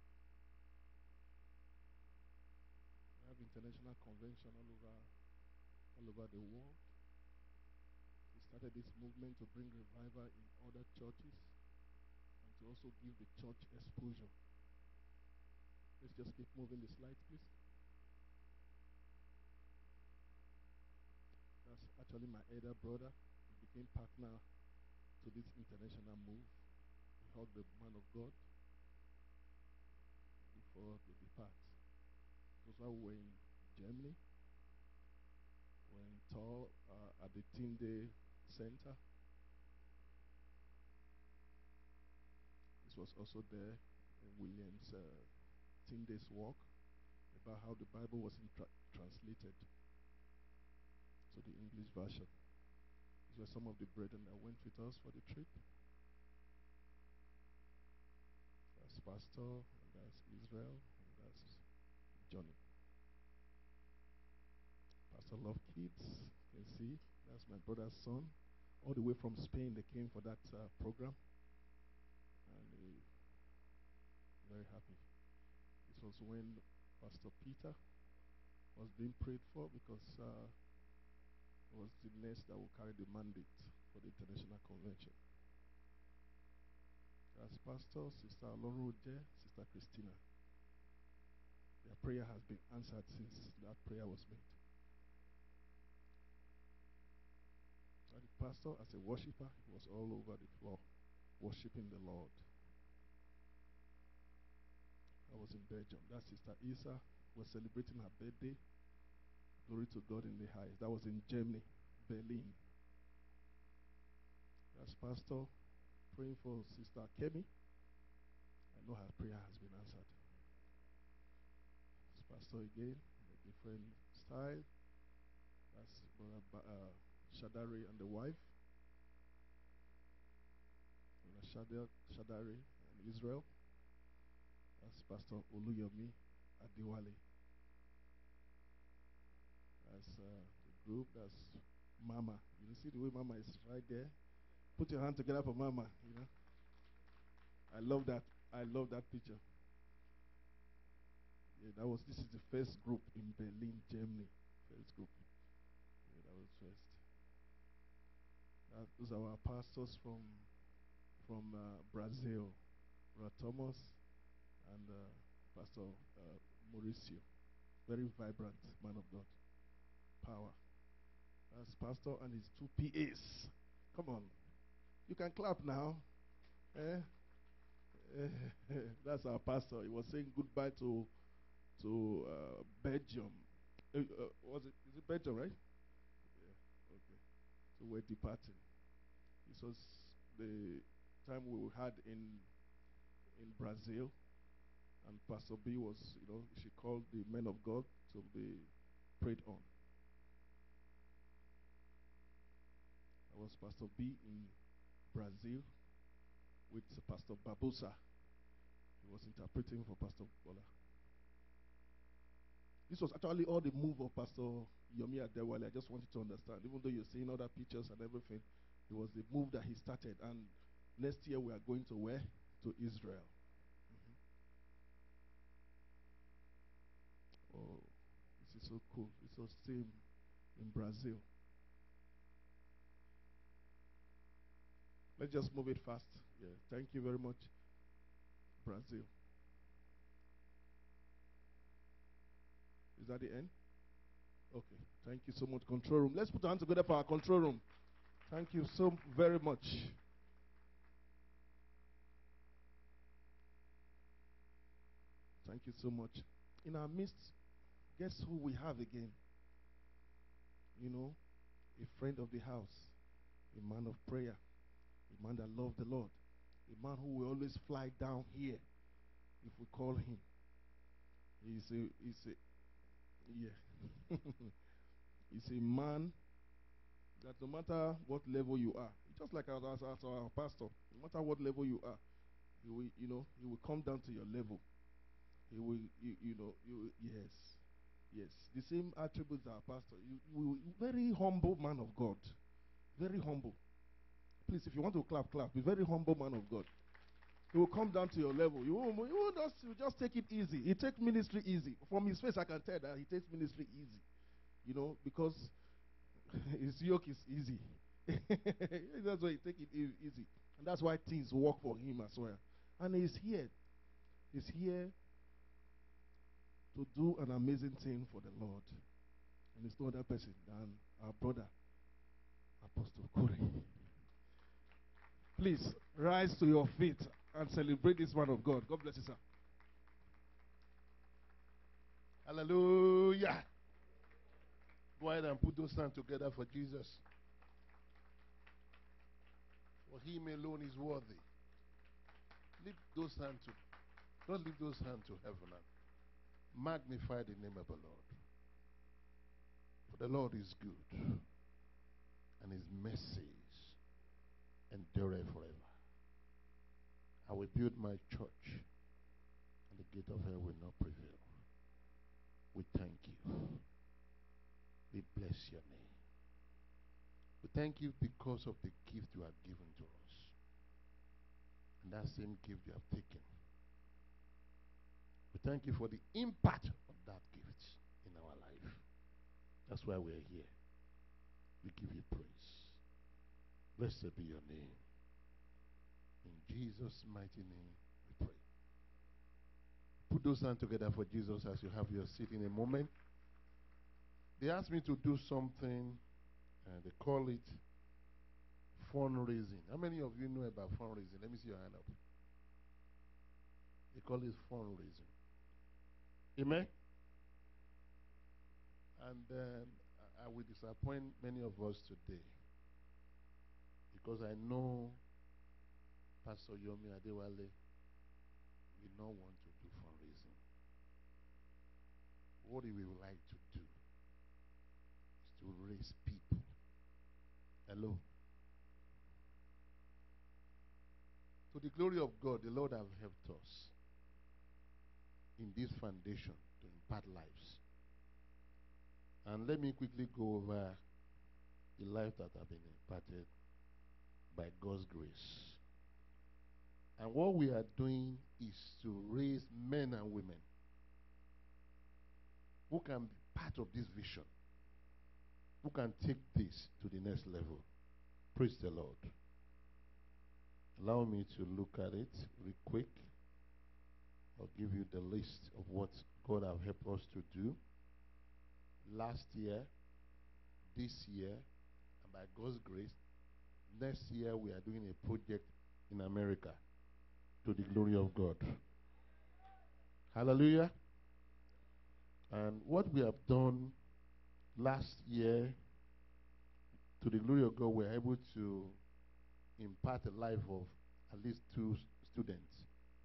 We have international convention all over the world. He started this movement to bring revival in other churches and to also give the church exposure. Let's just keep moving the slides, please. That's actually my elder brother. He became partner to this international move. He hugged the man of God before they depart. It was while we were in Germany, we were in tour at the Teen Day Center. This was also there in William's Teen Day's walk about how the Bible was translated to the English version. These were some of the brethren that went with us for the trip. That's Pastor, and that's Israel, and that's Johnny. Pastor Love Kids, you can see, that's my brother's son. All the way from Spain, they came for that program. And very happy. This was when Pastor Peter was being prayed for because it was the next that will carry the mandate for the international convention. As pastor, Sister Olorode, Sister Christina. Their prayer has been answered since that prayer was made. So the pastor, as a worshiper, he was all over the floor, worshiping the Lord. I was in Belgium. That Sister Isa was celebrating her birthday. Glory to God in the highest. That was in Germany, Berlin. As pastor, praying for Sister Kemi. I know her prayer has been answered. As pastor again, a different style. That's Brother Shadari and the wife. Shadari and Israel. That's Pastor Oluyomi Adewale. That's the group. That's Mama. You see the way Mama is right there? Put your hand together for Mama, you know. I love that. I love that picture. Yeah, this is the first group in Berlin, Germany. First group. Yeah, that was first. Those are our pastors from Brazil, Brother Thomas and Pastor Mauricio. Very vibrant man of God. Power. That's Pastor and his 2 PAs. Come on. You can clap now. Eh? That's our pastor. He was saying goodbye to Belgium. Was it? Is it Belgium, right? Yeah. Okay. So we're departing. This was the time we had in Brazil, and Pastor B was, she called the men of God, so they prayed on. I was Pastor B in Brazil with Pastor Babusa. He was interpreting for Pastor Bola. This was actually all the move of Pastor Yomi Adewale. I just wanted to understand. Even though you're seeing other pictures and everything, it was the move that he started. And next year we are going to where? To Israel. Oh, this is so cool. It's so same in Brazil. Let's just move it fast. Yeah. Thank you very much. Brazil. Is that the end? Okay. Thank you so much, control room. Let's put our hands together for our control room. Thank you so very much. Thank you so much. In our midst, guess who we have again? A friend of the house, a man of prayer, a man that loved the Lord, a man who will always fly down here if we call him. He's a man that no matter what level you are, just like our pastor, no matter what level you are, he will come down to your level. He will, yes, the same attributes our pastor. Very humble man of God, very humble. Please, if you want to clap, clap. A very humble man of God. He will come down to your level. You just take it easy. He takes ministry easy. From his face, I can tell that he takes ministry easy. Because his yoke is easy. That's why he takes it easy. And that's why things work for him as well. And he's here. He's here to do an amazing thing for the Lord. And it's no other person than our brother, Apostle Kure. Please rise to your feet and celebrate this man of God. God bless you, sir. Hallelujah. Go ahead and put those hands together for Jesus. For him alone is worthy. Lift those hands to, don't lift those hands to heaven and magnify the name of the Lord. For the Lord is good, and his mercies endure forever. I will build my church, and the gate of hell will not prevail. We thank you. We bless your name. We thank you because of the gift you have given to us. And that same gift you have taken. We thank you for the impact of that gift in our life. That's why we're here. We give you praise. Blessed be your name. In Jesus' mighty name we pray. Put those hands together for Jesus as you have your seat in a moment. They asked me to do something, they call it fundraising. How many of you know about fundraising? Let me see your hand up. They call it fundraising. Amen? And I will disappoint many of us today because I know Pastor Yomi Adewale will not want to do fundraising. What he would like to do is to raise people. Hello? the glory of God, the Lord have helped us in this foundation to impart lives. And let me quickly go over the life that have been imparted by God's grace. And what we are doing is to raise men and women who can be part of this vision, who can take this to the next level. Praise the Lord. Allow me to look at it real quick. I'll give you the list of what God have helped us to do last year, this year, and by God's grace, next year we are doing a project in America to the glory of God. Hallelujah. And what we have done last year, to the glory of God, we are able to impart the life of at least 2 students.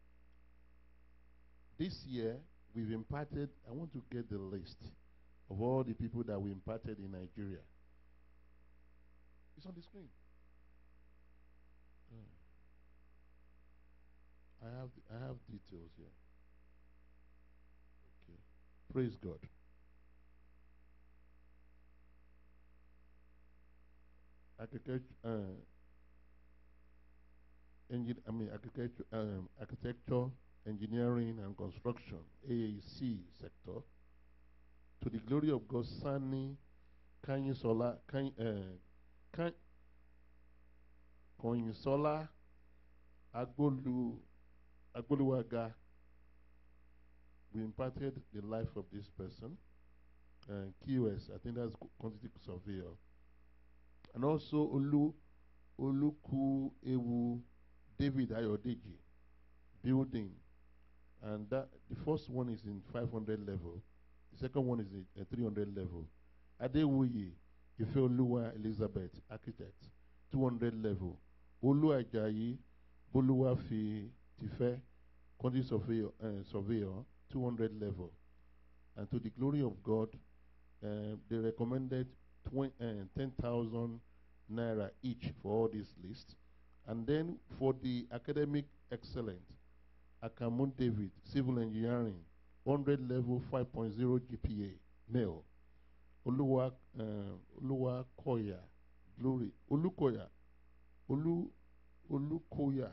This year, we've imparted, I want to get the list of all the people that we imparted in Nigeria. It's on the screen. I have details here. Okay. Praise God. Architecture, engineering, and construction, AAC sector. To the glory of God, Sani, Kanyisola, Kanyisola, Agboluwaga. We imparted the life of this person. QS, I think that's quantity surveyor. And also Oluku Ewu David Ayodeji, building. And that the first one is in 500 level. The second one is at 300 level. Adewale Ifeoluwa Elizabeth, architect, 200 level. Olu Ajayi Boluwafi Tife, quantity surveyor, 200 level. And to the glory of God, they recommended 10,000 naira each for all these lists. And then for the academic excellence, Akamun David, civil engineering, 100 level, 5.0 GPA, male. Oluwa Koya, glory. Olukoya, Olukoya,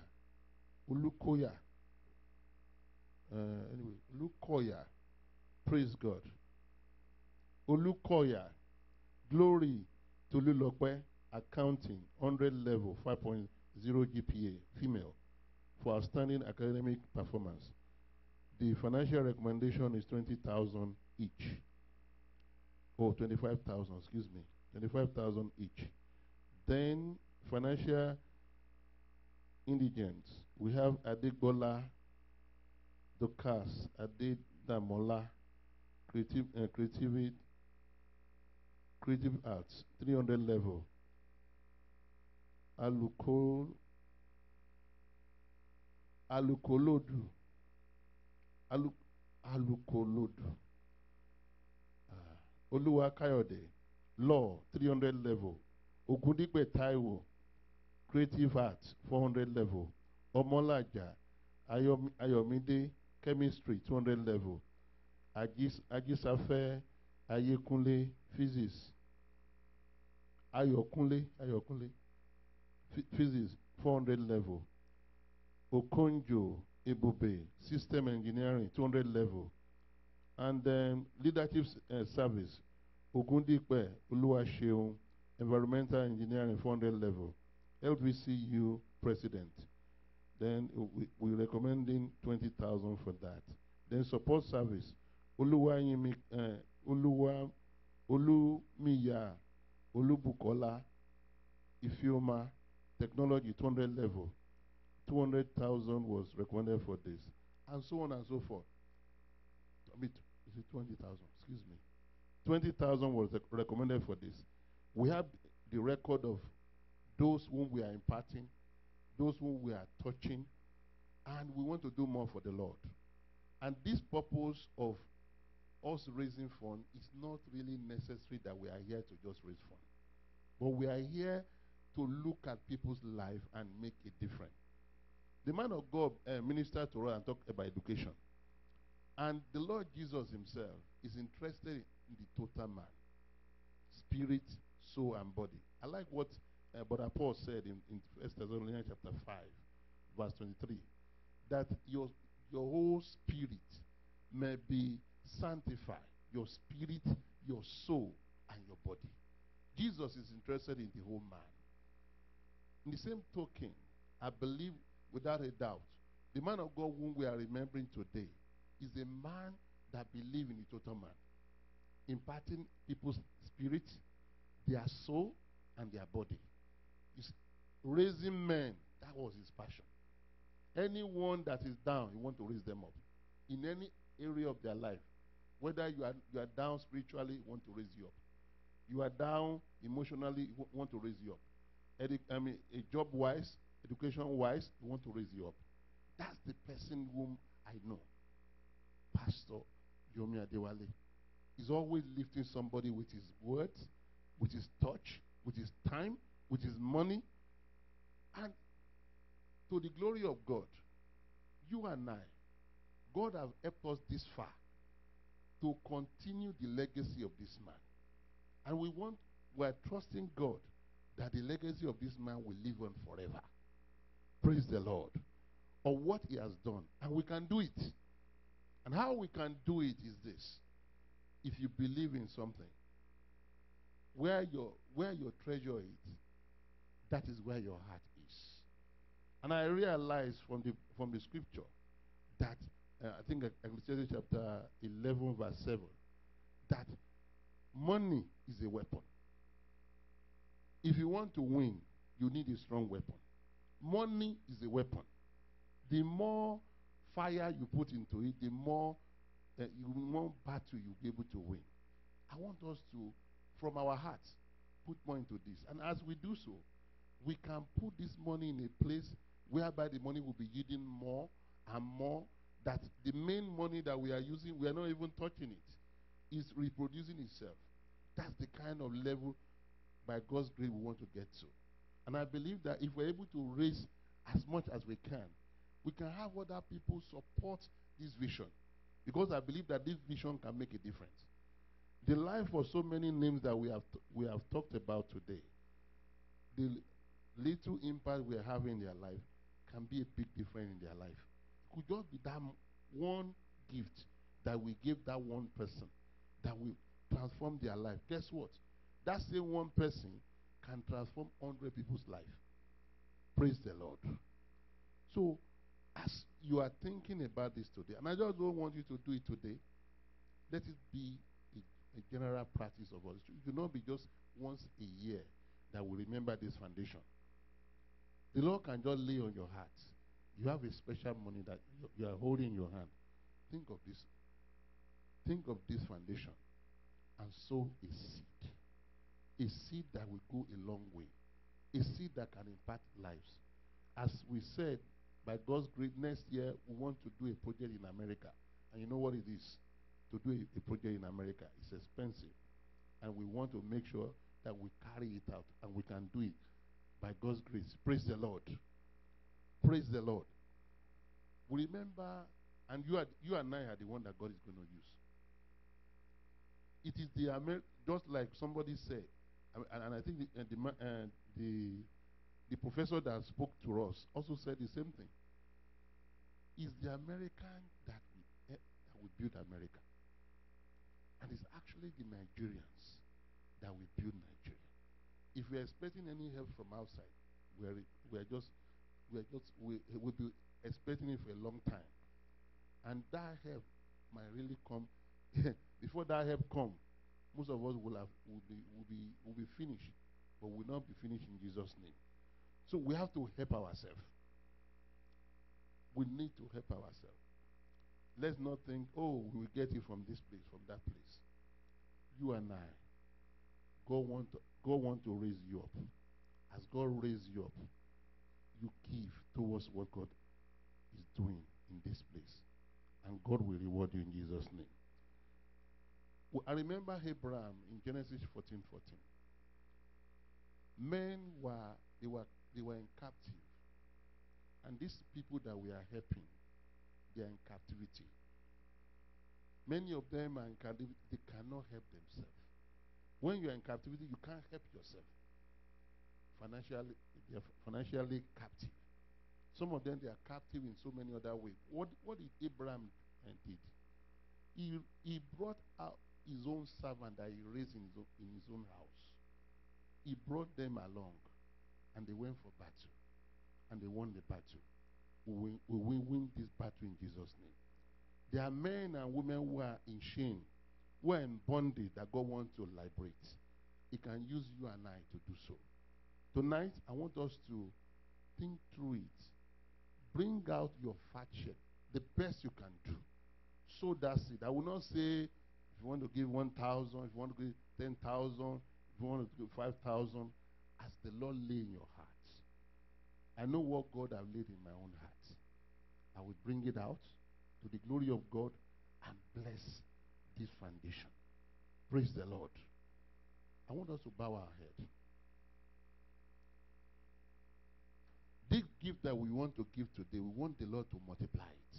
Olukoya, praise God. Olukoya, glory. Tolulope, accounting, 100 level, 5.0 GPA, female, for outstanding academic performance. The financial recommendation is 20,000 each. Oh, 25,000, excuse me. 25,000 each. Then, financial indigents. We have Adegbola, Dokas, Adedamola, creative arts, 300 level. Alukolodu, Alukolodu. Oluwa Kayode, law, 300 level. Ogundipe Taiwo, creative arts, 400 level. Omolaja, Ayomide, chemistry, 200 level. Ajisafe Ayekunle, physics. Ayokunle, physics, 400 level. Okonjo Ebube, system engineering, 200 level. And then leadership service, Ogundipe Oluwaseun, environmental engineering, 400 level. LVCU president. Then we're recommending 20,000 for that. Then support service, Olumiya, Olubukola, Ifioma, technology, 200 level. 200,000 was recommended for this. And so on and so forth. Is it 20,000? Excuse me. 20,000 was recommended for this. We have the record of those whom we are imparting, those whom we are touching, and we want to do more for the Lord. And this purpose of us raising funds is not really necessary that we are here to just raise funds. But we are here to look at people's life and make a difference. The man of God ministered to us and talked about education. And the Lord Jesus himself is interested in the total man, spirit, soul, and body. I like what Brother Paul said in 1 Thessalonians chapter 5, verse 23, that your whole spirit may be sanctified, your spirit, your soul, and your body. Jesus is interested in the whole man. In the same token, I believe without a doubt, the man of God whom we are remembering today is a man that believes in the total man, imparting people's spirit, their soul, and their body. He's raising men. That was his passion. Anyone that is down, he wants to raise them up. In any area of their life, whether you are down spiritually, he wants to raise you up. You are down emotionally, he wants to raise you up. A job-wise, education-wise, he wants to raise you up. That's the person whom I know. Pastor Yomi Adewale is always lifting somebody with his words, with his touch, with his time, with his money. And to the glory of God, you and I, God has helped us this far to continue the legacy of this man. And we are trusting God that the legacy of this man will live on forever. Praise the Lord. Or what he has done. And we can do it. And how we can do it is this. If you believe in something, where your treasure is, that is where your heart is. And I realize from the scripture that, I think Ecclesiastes chapter 11 verse 7, that money is a weapon. If you want to win, you need a strong weapon. Money is a weapon. The more fire you put into it, the more battle you'll be able to win. I want us to, from our hearts, put more into this. And as we do so, we can put this money in a place whereby the money will be yielding more and more, that the main money that we are using, we are not even touching it. It's reproducing itself. That's the kind of level, by God's grace, we want to get to. And I believe that if we're able to raise as much as we can have other people support this vision. Because I believe that this vision can make a difference. The life of so many names that we have talked about today, the little impact we are having in their life can be a big difference in their life. It could just be that one gift that we give that one person that will transform their life. Guess what? That same one person can transform 100 people's life. Praise the Lord. So, as you are thinking about this today, and I just don't want you to do it today, let it be a general practice of us. It should not be just once a year that we remember this foundation. The Lord can just lay on your heart. You have a special money that you are holding in your hand. Think of this. Think of this foundation and sow a seed. A seed that will go a long way. A seed that can impact lives. As we said, by God's grace, next year we want to do a project in America. And you know what it is? To do a project in America. It's expensive. And we want to make sure that we carry it out and we can do it by God's grace. Praise the Lord. Praise the Lord. We remember, and you and I are the one that God is going to use. It is just like somebody said, and I think the professor that spoke to us also said the same thing. It's the American that will build America. And it's actually the Nigerians that will build Nigeria. If we're expecting any help from outside, we'll be expecting it for a long time. And that help might really come. Before that help comes, most of us will be finished, but will not be finished in Jesus' name. So we have to help ourselves. We need to help ourselves. Let's not think, oh, we will get it from this place, from that place. You and I, God want to raise you up. As God raised you up, you give towards what God is doing in this place. And God will reward you in Jesus' name. Well, I remember Abraham in Genesis 14:14. Men were in captive. And these people that we are helping, they are in captivity. Many of them are in captivity. They cannot help themselves. When you are in captivity, you can't help yourself. Financially, they are financially captive. Some of them, they are captive in so many other ways. What did Abraham did? He brought out his own servant that he raised in his own house. He brought them along, and they went for battle, and they won the battle. We will win this battle in Jesus' name. There are men and women who are in shame, who are in bondage that God wants to liberate. He can use you and I to do so. Tonight, I want us to think through it. Bring out your fat share, the best you can do. Sow that seed. I will not say if you want to give 1,000, if you want to give 10,000, if you want to give 5,000, as the Lord lay in your heart. I know what God has laid in my own heart. I will bring it out to the glory of God and bless this foundation. Praise the Lord. I want us to bow our head. This gift that we want to give today, we want the Lord to multiply it.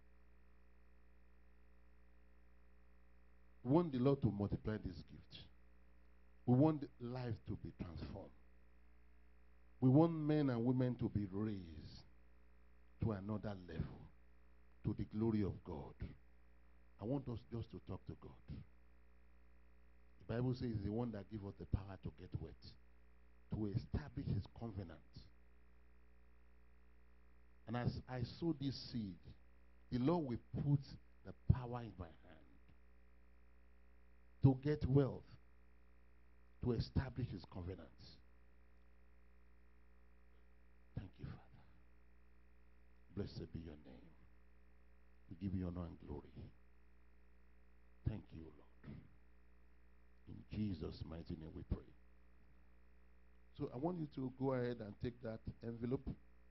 We want the Lord to multiply this gift. We want life to be transformed. We want men and women to be raised to another level, to the glory of God. I want us just to talk to God. The Bible says he's the one that gives us the power to get wealth, to establish his covenant. And as I sow this seed, the Lord will put the power in my hand to get wealth, to establish his covenant. Thank you, Father. Blessed be your name. We give you honor and glory. Thank you, Lord. In Jesus' mighty name we pray. So I want you to go ahead and take that envelope.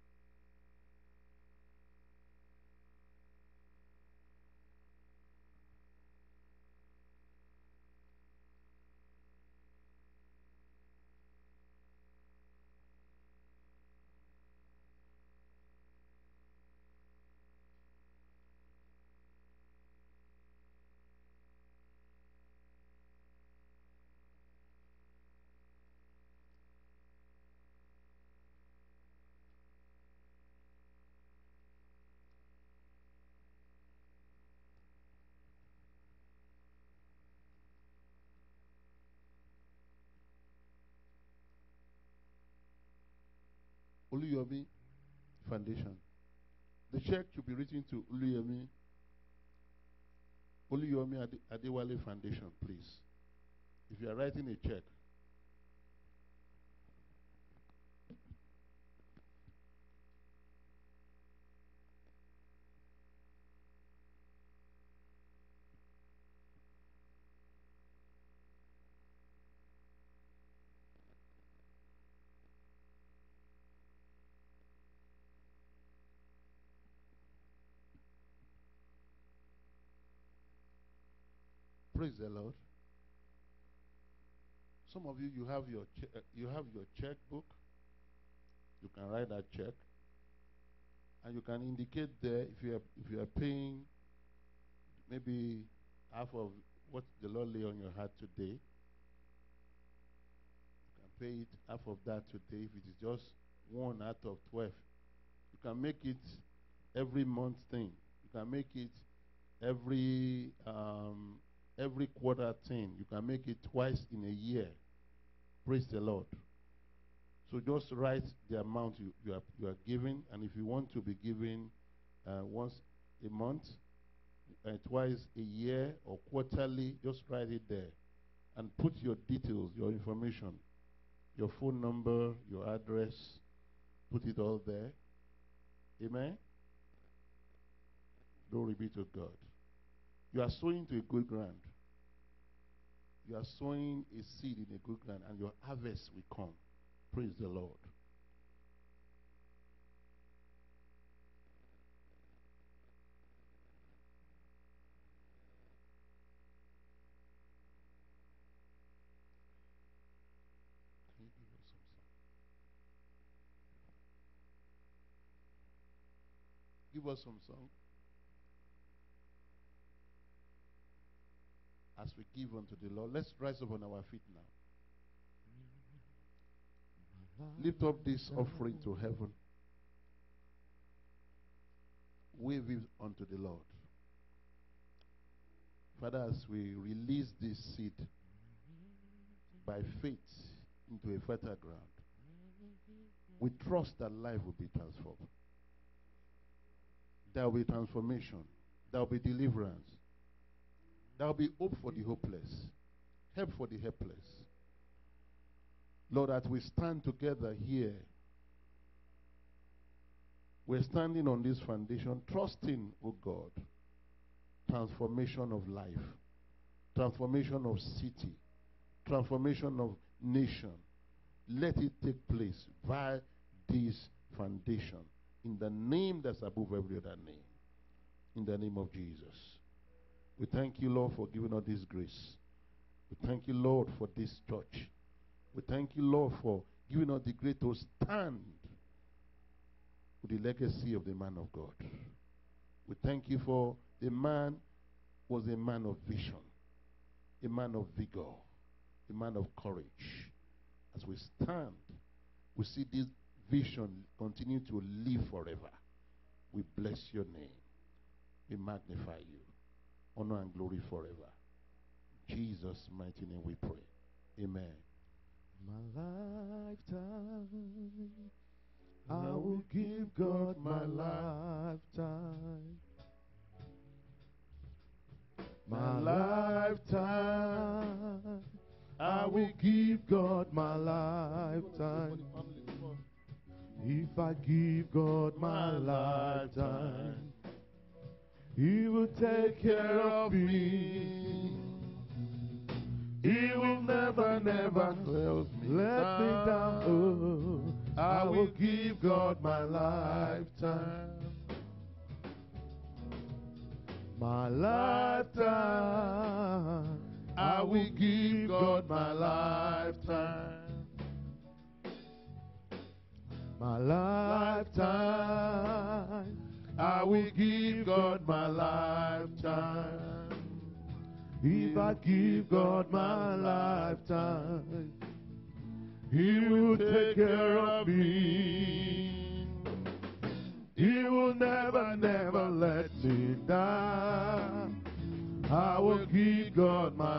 Oluyomi Foundation. The check should be written to Oluyomi Adewale Foundation, please. If you are writing a check, praise the Lord. Some of you, you have your checkbook. You can write that check, and you can indicate there if you are paying maybe half of what the Lord lay on your heart today. You can pay it half of that today. If it is just 1 out of 12, you can make it every month thing. You can make it every quarter thing. You can make it twice in a year. Praise the Lord. So just write the amount you are giving, and if you want to be giving once a month, twice a year, or quarterly, just write it there, and put your details, your information, your phone number, your address, put it all there. Amen. Glory be to God. You are sowing to a good ground. You are sowing a seed in a good ground, and your harvest will come. Praise the Lord. Can you give us some? give us some song as we give unto the Lord. Let's rise up on our feet now. Lift up this offering to heaven. Wave it unto the Lord. Father, as we release this seed by faith into a fertile ground, we trust that life will be transformed. There will be transformation. There will be deliverance. There will be hope for the hopeless. Help for the helpless. Lord, as we stand together here, we're standing on this foundation, trusting, oh God, transformation of life, transformation of city, transformation of nation. Let it take place via this foundation in the name that's above every other name. In the name of Jesus. We thank you, Lord, for giving us this grace. We thank you, Lord, for this church. We thank you, Lord, for giving us the grace to stand with the legacy of the man of God. We thank you for the man was a man of vision, a man of vigor, a man of courage. As we stand, we see this vision continue to live forever. We bless your name. We magnify you. Honor and glory forever. In Jesus' mighty name we pray. Amen. My lifetime, I will give God my lifetime. My lifetime, I will give God my lifetime. If I give God my lifetime, He will take care of me. He will never, never let me down. Oh, I will give God my lifetime. My lifetime, I will give God my lifetime. My lifetime, I will give God my lifetime. If I give God my lifetime, He will take care of me. He will never, never let me down. I will give God my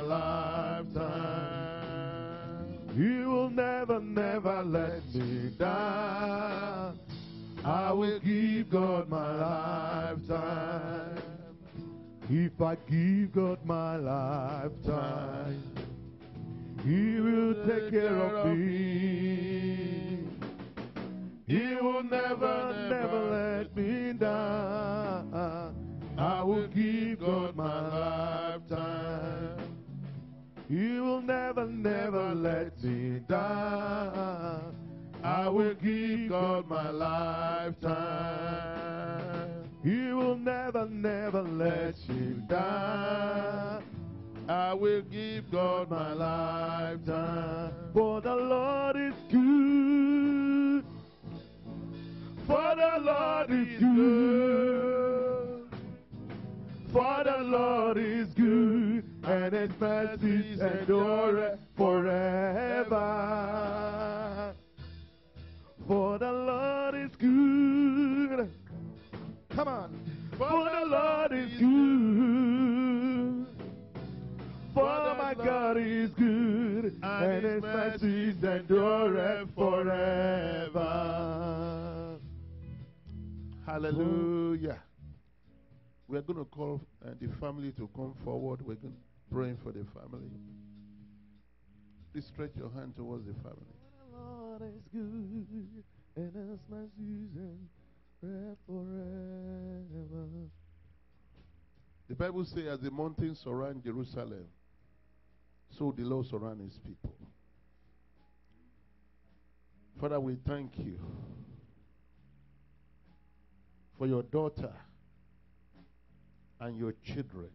lifetime. He will never, never let me down. I will give God my lifetime. If I give God my lifetime, He will take care of me. He will never, never let me down. I will give God my lifetime. He will never, never let me down. I will give God my lifetime. He will never, never let you down. I will give God my lifetime. For the Lord is good. For the Lord is good. For the Lord is good, and His mercies endure forever. For the Lord is good. Come on. For the Lord is good. For my God is good, and His mercies endure forever. Hallelujah. We are going to call the family to come forward. We're going to pray for the family. Please stretch your hand towards the family. For the Lord is good, and His mercies endure forever. The Bible says, as the mountains surround Jerusalem, so the Lord surrounds His people. Father, we thank you for your daughter and your children.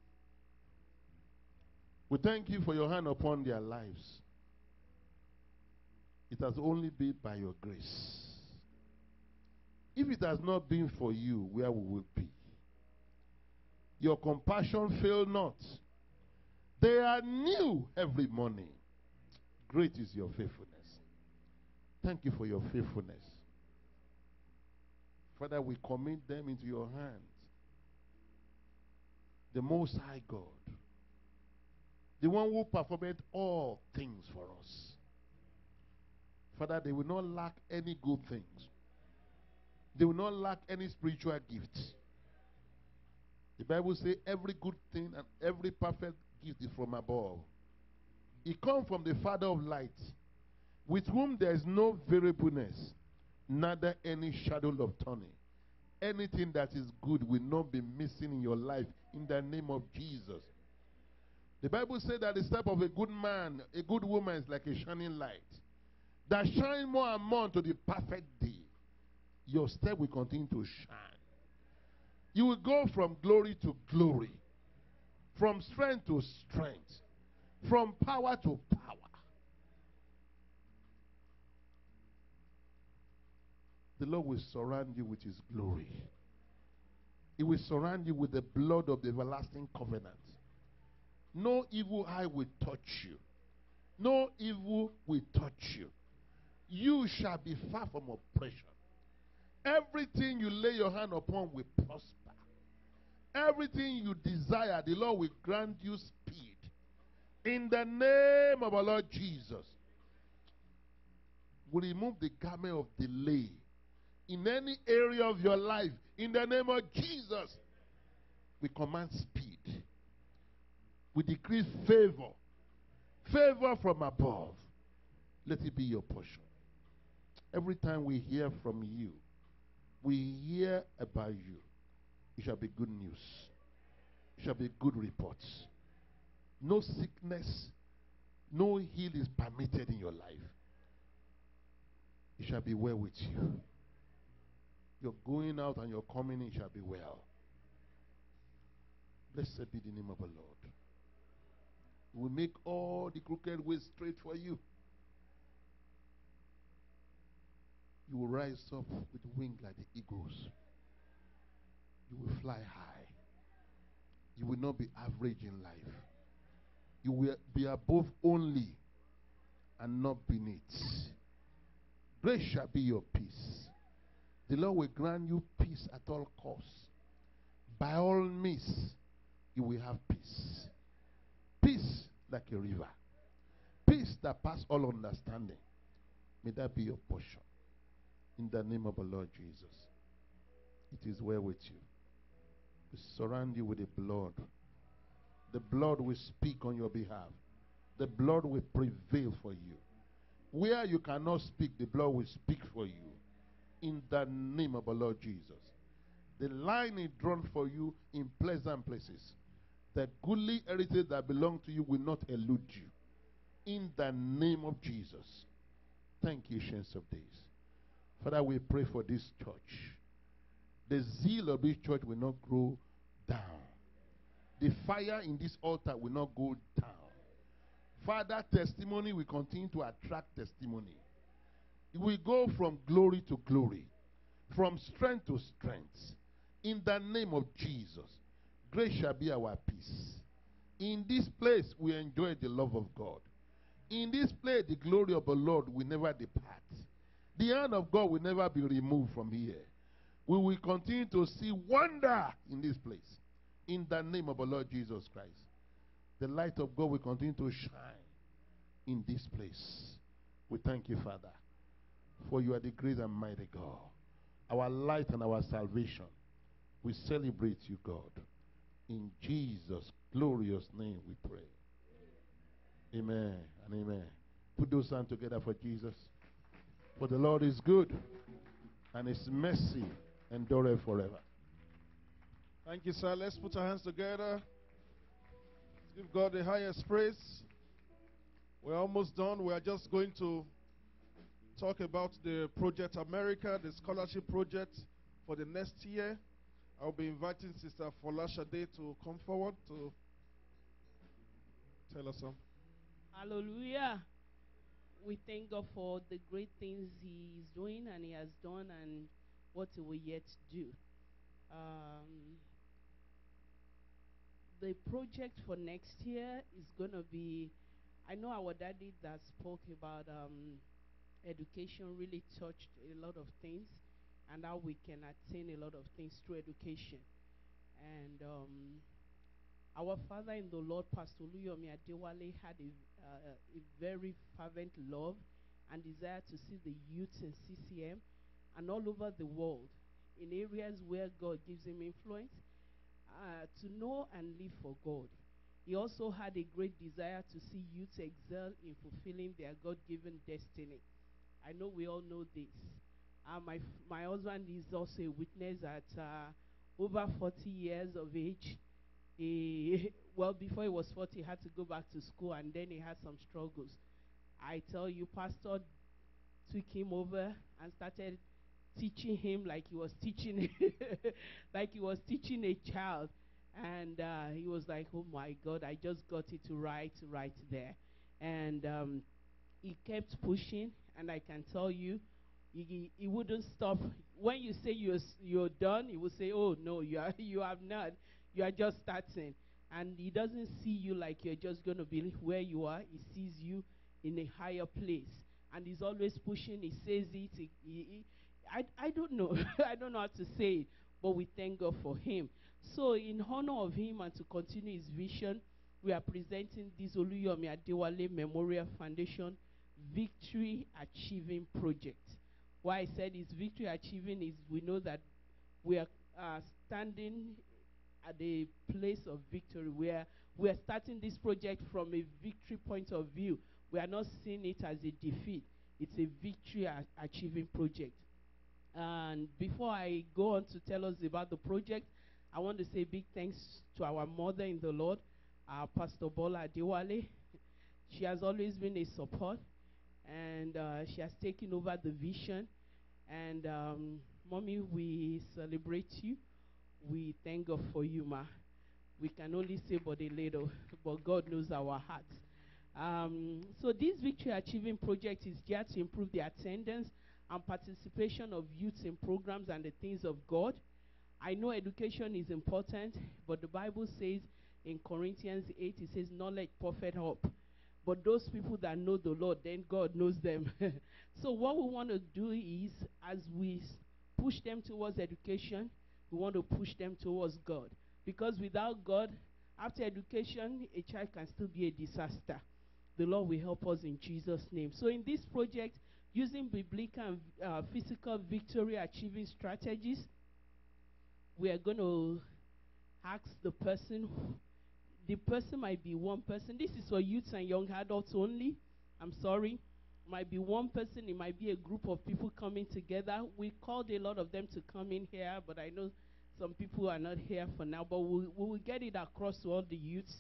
We thank you for your hand upon their lives. It has only been by your grace. If If it has not been for you, where we will be? Your compassion fail not. They are new every morning. Great is your faithfulness. Thank you for your faithfulness. Father, we commit them into your hands. The Most High God, the one who performed all things for us. Father, they will not lack any good things. They will not lack any spiritual gifts. The Bible says every good thing and every perfect gift is from above. It comes from the Father of light, with whom there is no variableness, neither any shadow of turning. Anything that is good will not be missing in your life in the name of Jesus. The Bible says that the step of a good man, a good woman is like a shining light that shines more and more to the perfect day. Your step will continue to shine. You will go from glory to glory, from strength to strength, from power to power. The Lord will surround you with his glory. He will surround you with the blood of the everlasting covenant. No evil eye will touch you. No evil will touch you. You shall be far from oppression. Everything you lay your hand upon will prosper. Everything you desire, the Lord will grant you speed. In the name of our Lord Jesus, we remove the garment of delay in any area of your life. In the name of Jesus, we command speed. We decree favor. Favor from above. Let it be your portion. Every time we hear from you, we hear about you, it shall be good news. It shall be good reports. No sickness, no heal is permitted in your life. It shall be well with you. You're going out and you're coming in, shall be well. Blessed be the name of the Lord. He will make all the crooked ways straight for you. You will rise up with wings like the eagles. You will fly high. You will not be average in life. You will be above only and not beneath. Great shall be your peace. The Lord will grant you peace at all costs. By all means, you will have peace. Peace like a river. Peace that passes all understanding. May that be your portion. In the name of the Lord Jesus. It is well with you. We surround you with the blood. The blood will speak on your behalf. The blood will prevail for you. Where you cannot speak, the blood will speak for you. In the name of the Lord Jesus. The line is drawn for you in pleasant places. The goodly heritage that belongs to you will not elude you. In the name of Jesus. Thank you, Ancients of Days. Father, we pray for this church. The zeal of this church will not grow down. The fire in this altar will not go down. Father, testimony will continue to attract testimony. It will go from glory to glory, from strength to strength. In the name of Jesus, grace shall be our peace. In this place, we enjoy the love of God. In this place, the glory of the Lord will never depart. The hand of God will never be removed from here. We will continue to see wonder in this place. In the name of the Lord Jesus Christ. The light of God will continue to shine in this place. We thank you, Father, for you are the great and mighty God. Our light and our salvation. We celebrate you, God. In Jesus' glorious name we pray. Amen and amen. Put those hands together for Jesus. For the Lord is good, and his mercy endureth forever. Thank you, sir. Let's put our hands together. Let's give God the highest praise. We're almost done. We are just going to talk about the Project America, the scholarship project for the next year. I'll be inviting Sister Folashade to come forward to tell us something. Hallelujah. We thank God for the great things He is doing and He has done, and what He will yet do. Um, the project for next year is going to be, I know our daddy that spoke about education really touched a lot of things and how we can attain a lot of things through education. And our father in the Lord, Pastor Oluyomi Adewale, had a very fervent love and desire to see the youths in CCM and all over the world, in areas where God gives him influence, to know and live for God. He also had a great desire to see youths excel in fulfilling their God-given destiny. I know we all know this. My husband is also a witness at over 40 years of age. Well, before he was 40, he had to go back to school, and then he had some struggles. I tell you, Pastor took him over and started teaching him like he was teaching like he was teaching a child. And he was like, oh my God, I just got it right there. And he kept pushing, and I can tell you, he wouldn't stop. When you say you're done, he will say, oh no, you have not. You are just starting. And he doesn't see you like you're just going to be where you are. He sees you in a higher place. And he's always pushing. He says it. I don't know. I don't know how to say it. But we thank God for him. So in honor of him and to continue his vision, we are presenting this Oluyomi Adewale Memorial Foundation Victory Achieving Project. Why I said it's Victory Achieving is we know that we are standing at a place of victory where we are starting this project from a victory point of view. We are not seeing it as a defeat. It's a victory achieving project. And before I go on to tell us about the project, I want to say big thanks to our mother in the Lord, Pastor Bola Adewale. She has always been a support, and she has taken over the vision. And Mommy, we celebrate you. We thank God for you, ma. We can only say but a little, but God knows our hearts. So this Victory Achieving Project is geared to improve the attendance and participation of youths in programs and the things of God. I know education is important, but the Bible says in Corinthians 8, it says, knowledge puffeth up. But those people that know the Lord, then God knows them. So what we want to do is, as we push them towards education, we want to push them towards God. Because without God, after education, a child can still be a disaster. The Lord will help us in Jesus' name. So in this project, using biblical and physical victory achieving strategies, we are going to ask the person might be one person. This is for youths and young adults only. I'm sorry. It might be one person. It might be a group of people coming together. We called a lot of them to come in here, but I know some people are not here for now. But we will get it across to all the youths.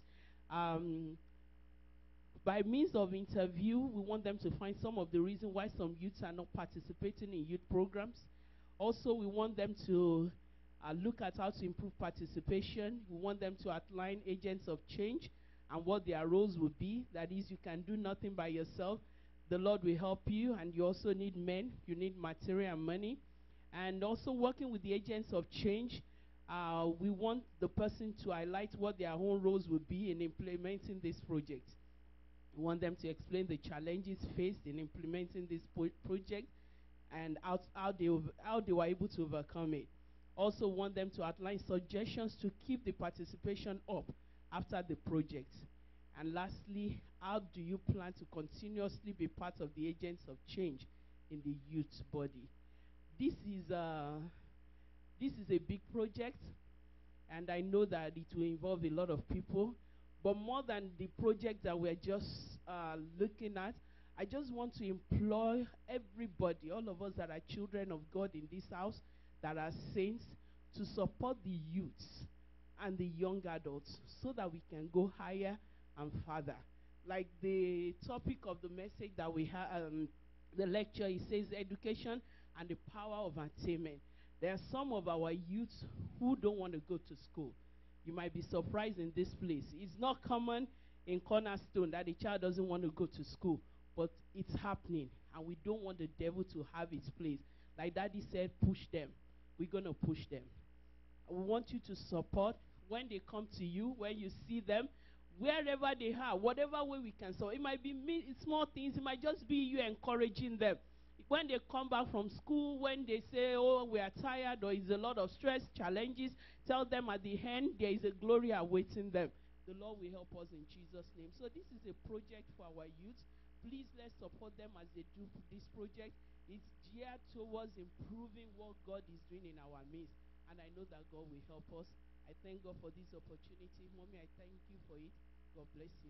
By means of interview, we want them to find some of the reasons why some youths are not participating in youth programs. Also, we want them to look at how to improve participation. We want them to outline agents of change and what their roles would be. That is, you can do nothing by yourself. The Lord will help you, and you also need men. You need material and money. And also working with the agents of change, we want the person to highlight what their own roles would be in implementing this project. We want them to explain the challenges faced in implementing this project and how they were able to overcome it. Also want them to outline suggestions to keep the participation up after the project. And lastly, how do you plan to continuously be part of the agents of change in the youth body? This is a big project, and I know that it will involve a lot of people. But more than the project that we're just looking at, I just want to employ everybody, all of us that are children of God in this house, that are saints, to support the youths and the young adults so that we can go higher and further. Like the topic of the message that we have, the lecture, it says education and the power of attainment. There are some of our youths who don't want to go to school. You might be surprised in this place. It's not common in Cornerstone that a child doesn't want to go to school, but it's happening, and we don't want the devil to have its place. Like Daddy said, push them. we're going to push them. We want you to support when they come to you, when you see them, wherever they are, whatever way we can. So it might be small things, it might just be you encouraging them. When they come back from school, when they say, oh, we are tired, or is a lot of stress, challenges, tell them at the end there is a glory awaiting them. The Lord will help us in Jesus' name. So this is a project for our youth. Please let's support them as they do this project. It's geared towards improving what God is doing in our midst. And I know that God will help us. I thank God for this opportunity. Mommy, I thank you for it. God bless you.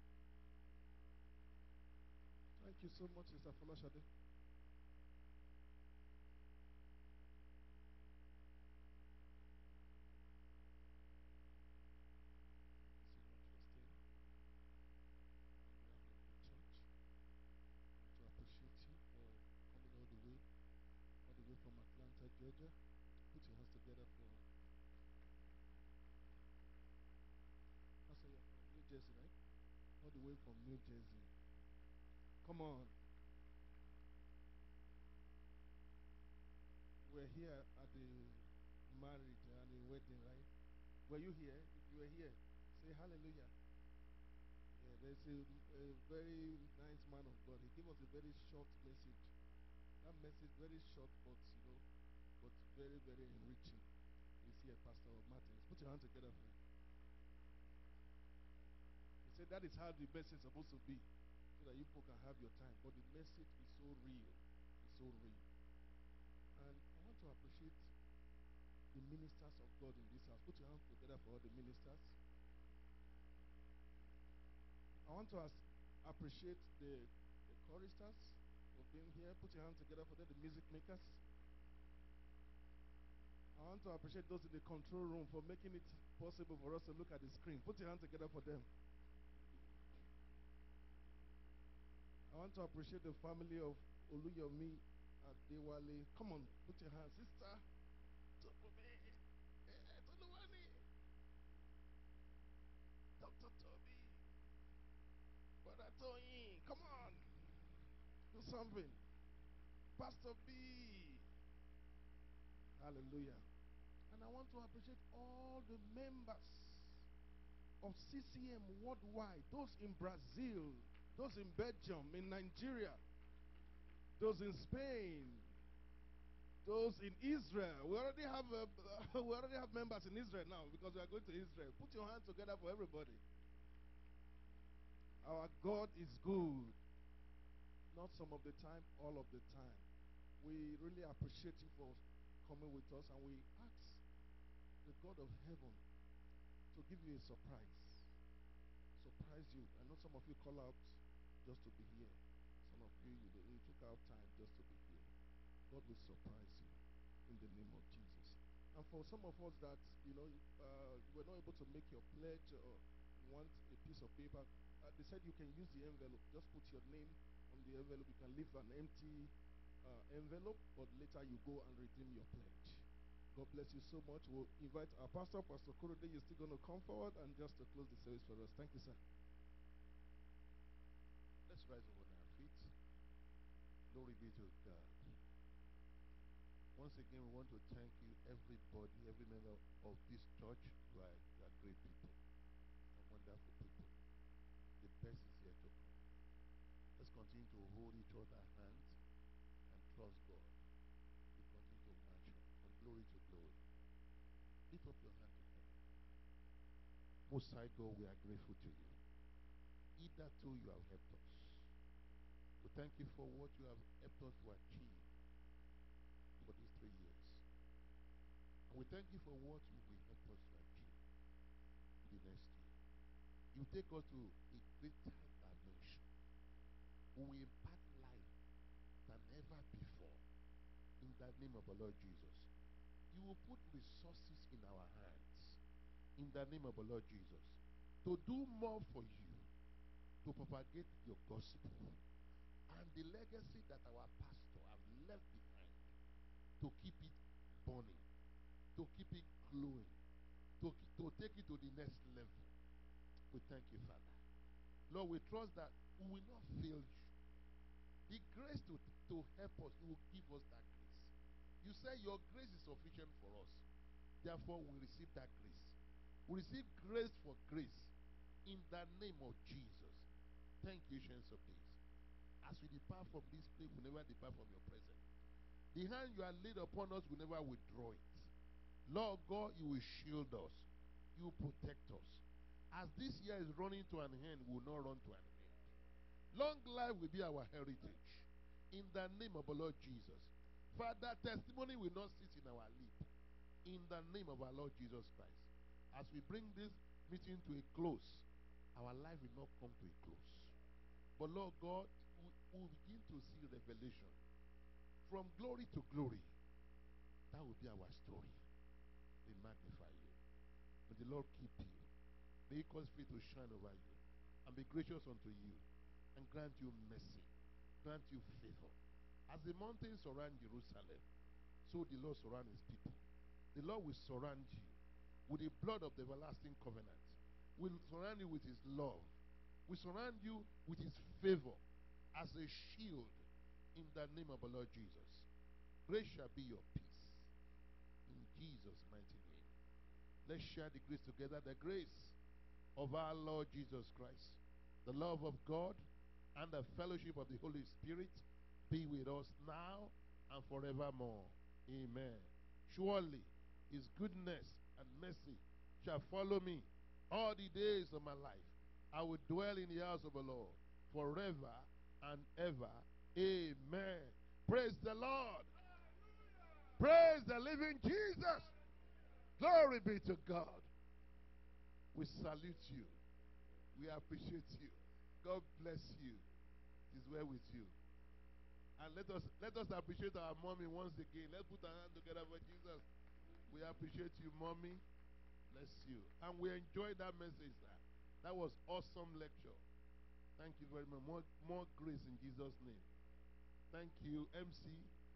Thank you so much, Sister Folashade. To appreciate you for coming all the way from Atlanta, Georgia. Put your hands together for Pastor. You're from New Jersey, right? All the way from New Jersey. Come on. We're here at the marriage and the wedding, right? Were you here? If you were here, say hallelujah. Yeah, there's a very nice man of God. He gave us a very short message. That message very short, but very, very enriching. You see, Pastor Martins. Put your hands together for him. He said that is how the message is supposed to be, so that you people can have your time. But the message is so real. It's so real. And I want to appreciate the ministers of God in this house. Put your hands together for all the ministers. I want to appreciate the choristers for being here. Put your hands together for them, the music makers. I want to appreciate those in the control room for making it possible for us to look at the screen. Put your hands together for them. I want to appreciate the family of Oluyomi, Adewale. Come on, put your hands. Sister Dr. Toby, Brother Tony, come on. Do something. Pastor B. Hallelujah. And I want to appreciate all the members of CCM worldwide, those in Brazil, those in Belgium, in Nigeria, those in Spain, those in Israel. We already have members in Israel now because we are going to Israel. Put your hands together for everybody. Our God is good. Not some of the time, all of the time. We really appreciate you for coming with us, and we ask the God of heaven to give you a surprise. Surprise you. I know some of you call out just to be here. Some of you took out time just to be here. God will surprise you in the name of Jesus. And for some of us that, were not able to make your pledge or want a piece of paper, they said you can use the envelope. Just put your name on the envelope. You can leave an empty envelope, but later you go and redeem your pledge. God bless you so much. We'll invite our pastor, Pastor Korode. You're still going to come forward and just to close the service for us. Thank you, sir. Let's rise on our feet. Glory be to God. Once again, we want to thank you, everybody, every member of this church. You are great people. You are wonderful people. The best is yet to come. Let's continue to hold each other's hands and trust God. We continue to march on from glory to glory. Lift up your hand to heaven. Most High God, we are grateful to you. Hitherto you have helped us. We thank you for what you have helped us to achieve for these 3 years. And we thank you for what you will help us to achieve in the next year. You take us to a greater dimension. We will impact life than ever before. In the name of the Lord Jesus. You will put resources in our hands. In the name of the Lord Jesus. To do more for you. To propagate your gospel. And the legacy that our pastor have left behind. To keep it burning. To keep it glowing. To take it to the next level. We thank you, Father. Lord, we trust that we will not fail you. The grace to help us, you will give us that grace. You say your grace is sufficient for us. Therefore, we receive that grace. We receive grace for grace in the name of Jesus. Thank you, Ancients of Days. As we depart from this place, we never depart from your presence. The hand you are laid upon us will never withdraw it. Lord God, you will shield us. You will protect us. As this year is running to an end, we will not run to an end. Long life will be our heritage. In the name of the Lord Jesus. Father, testimony will not sit in our lip. In the name of our Lord Jesus Christ. As we bring this meeting to a close, our life will not come to a close. But Lord God, we will begin to see revelation. From glory to glory. That will be our story. We magnify you. May the Lord keep you. May He cause faith to shine over you. And be gracious unto you. And grant you mercy. Grant you favor. As the mountains surround Jerusalem, so the Lord surround His people. The Lord will surround you with the blood of the everlasting covenant. Will surround you with His love. Will surround you with His favor as a shield in the name of the Lord Jesus. Grace shall be your peace. In Jesus' mighty name. Let's share the grace together. The grace of our Lord Jesus Christ, the love of God, and the fellowship of the Holy Spirit be with us now and forevermore. Amen. Surely His goodness and mercy shall follow me all the days of my life. I will dwell in the house of the Lord forever and ever. Amen. Praise the Lord. Praise the living Jesus. Glory be to God. We salute you. We appreciate you. God bless you. It is well with you. And let us appreciate our mommy once again. Let's put our hand together for Jesus. We appreciate you, mommy. Bless you. And we enjoyed that message. That was awesome lecture. Thank you very much. More grace in Jesus' name. Thank you, MC.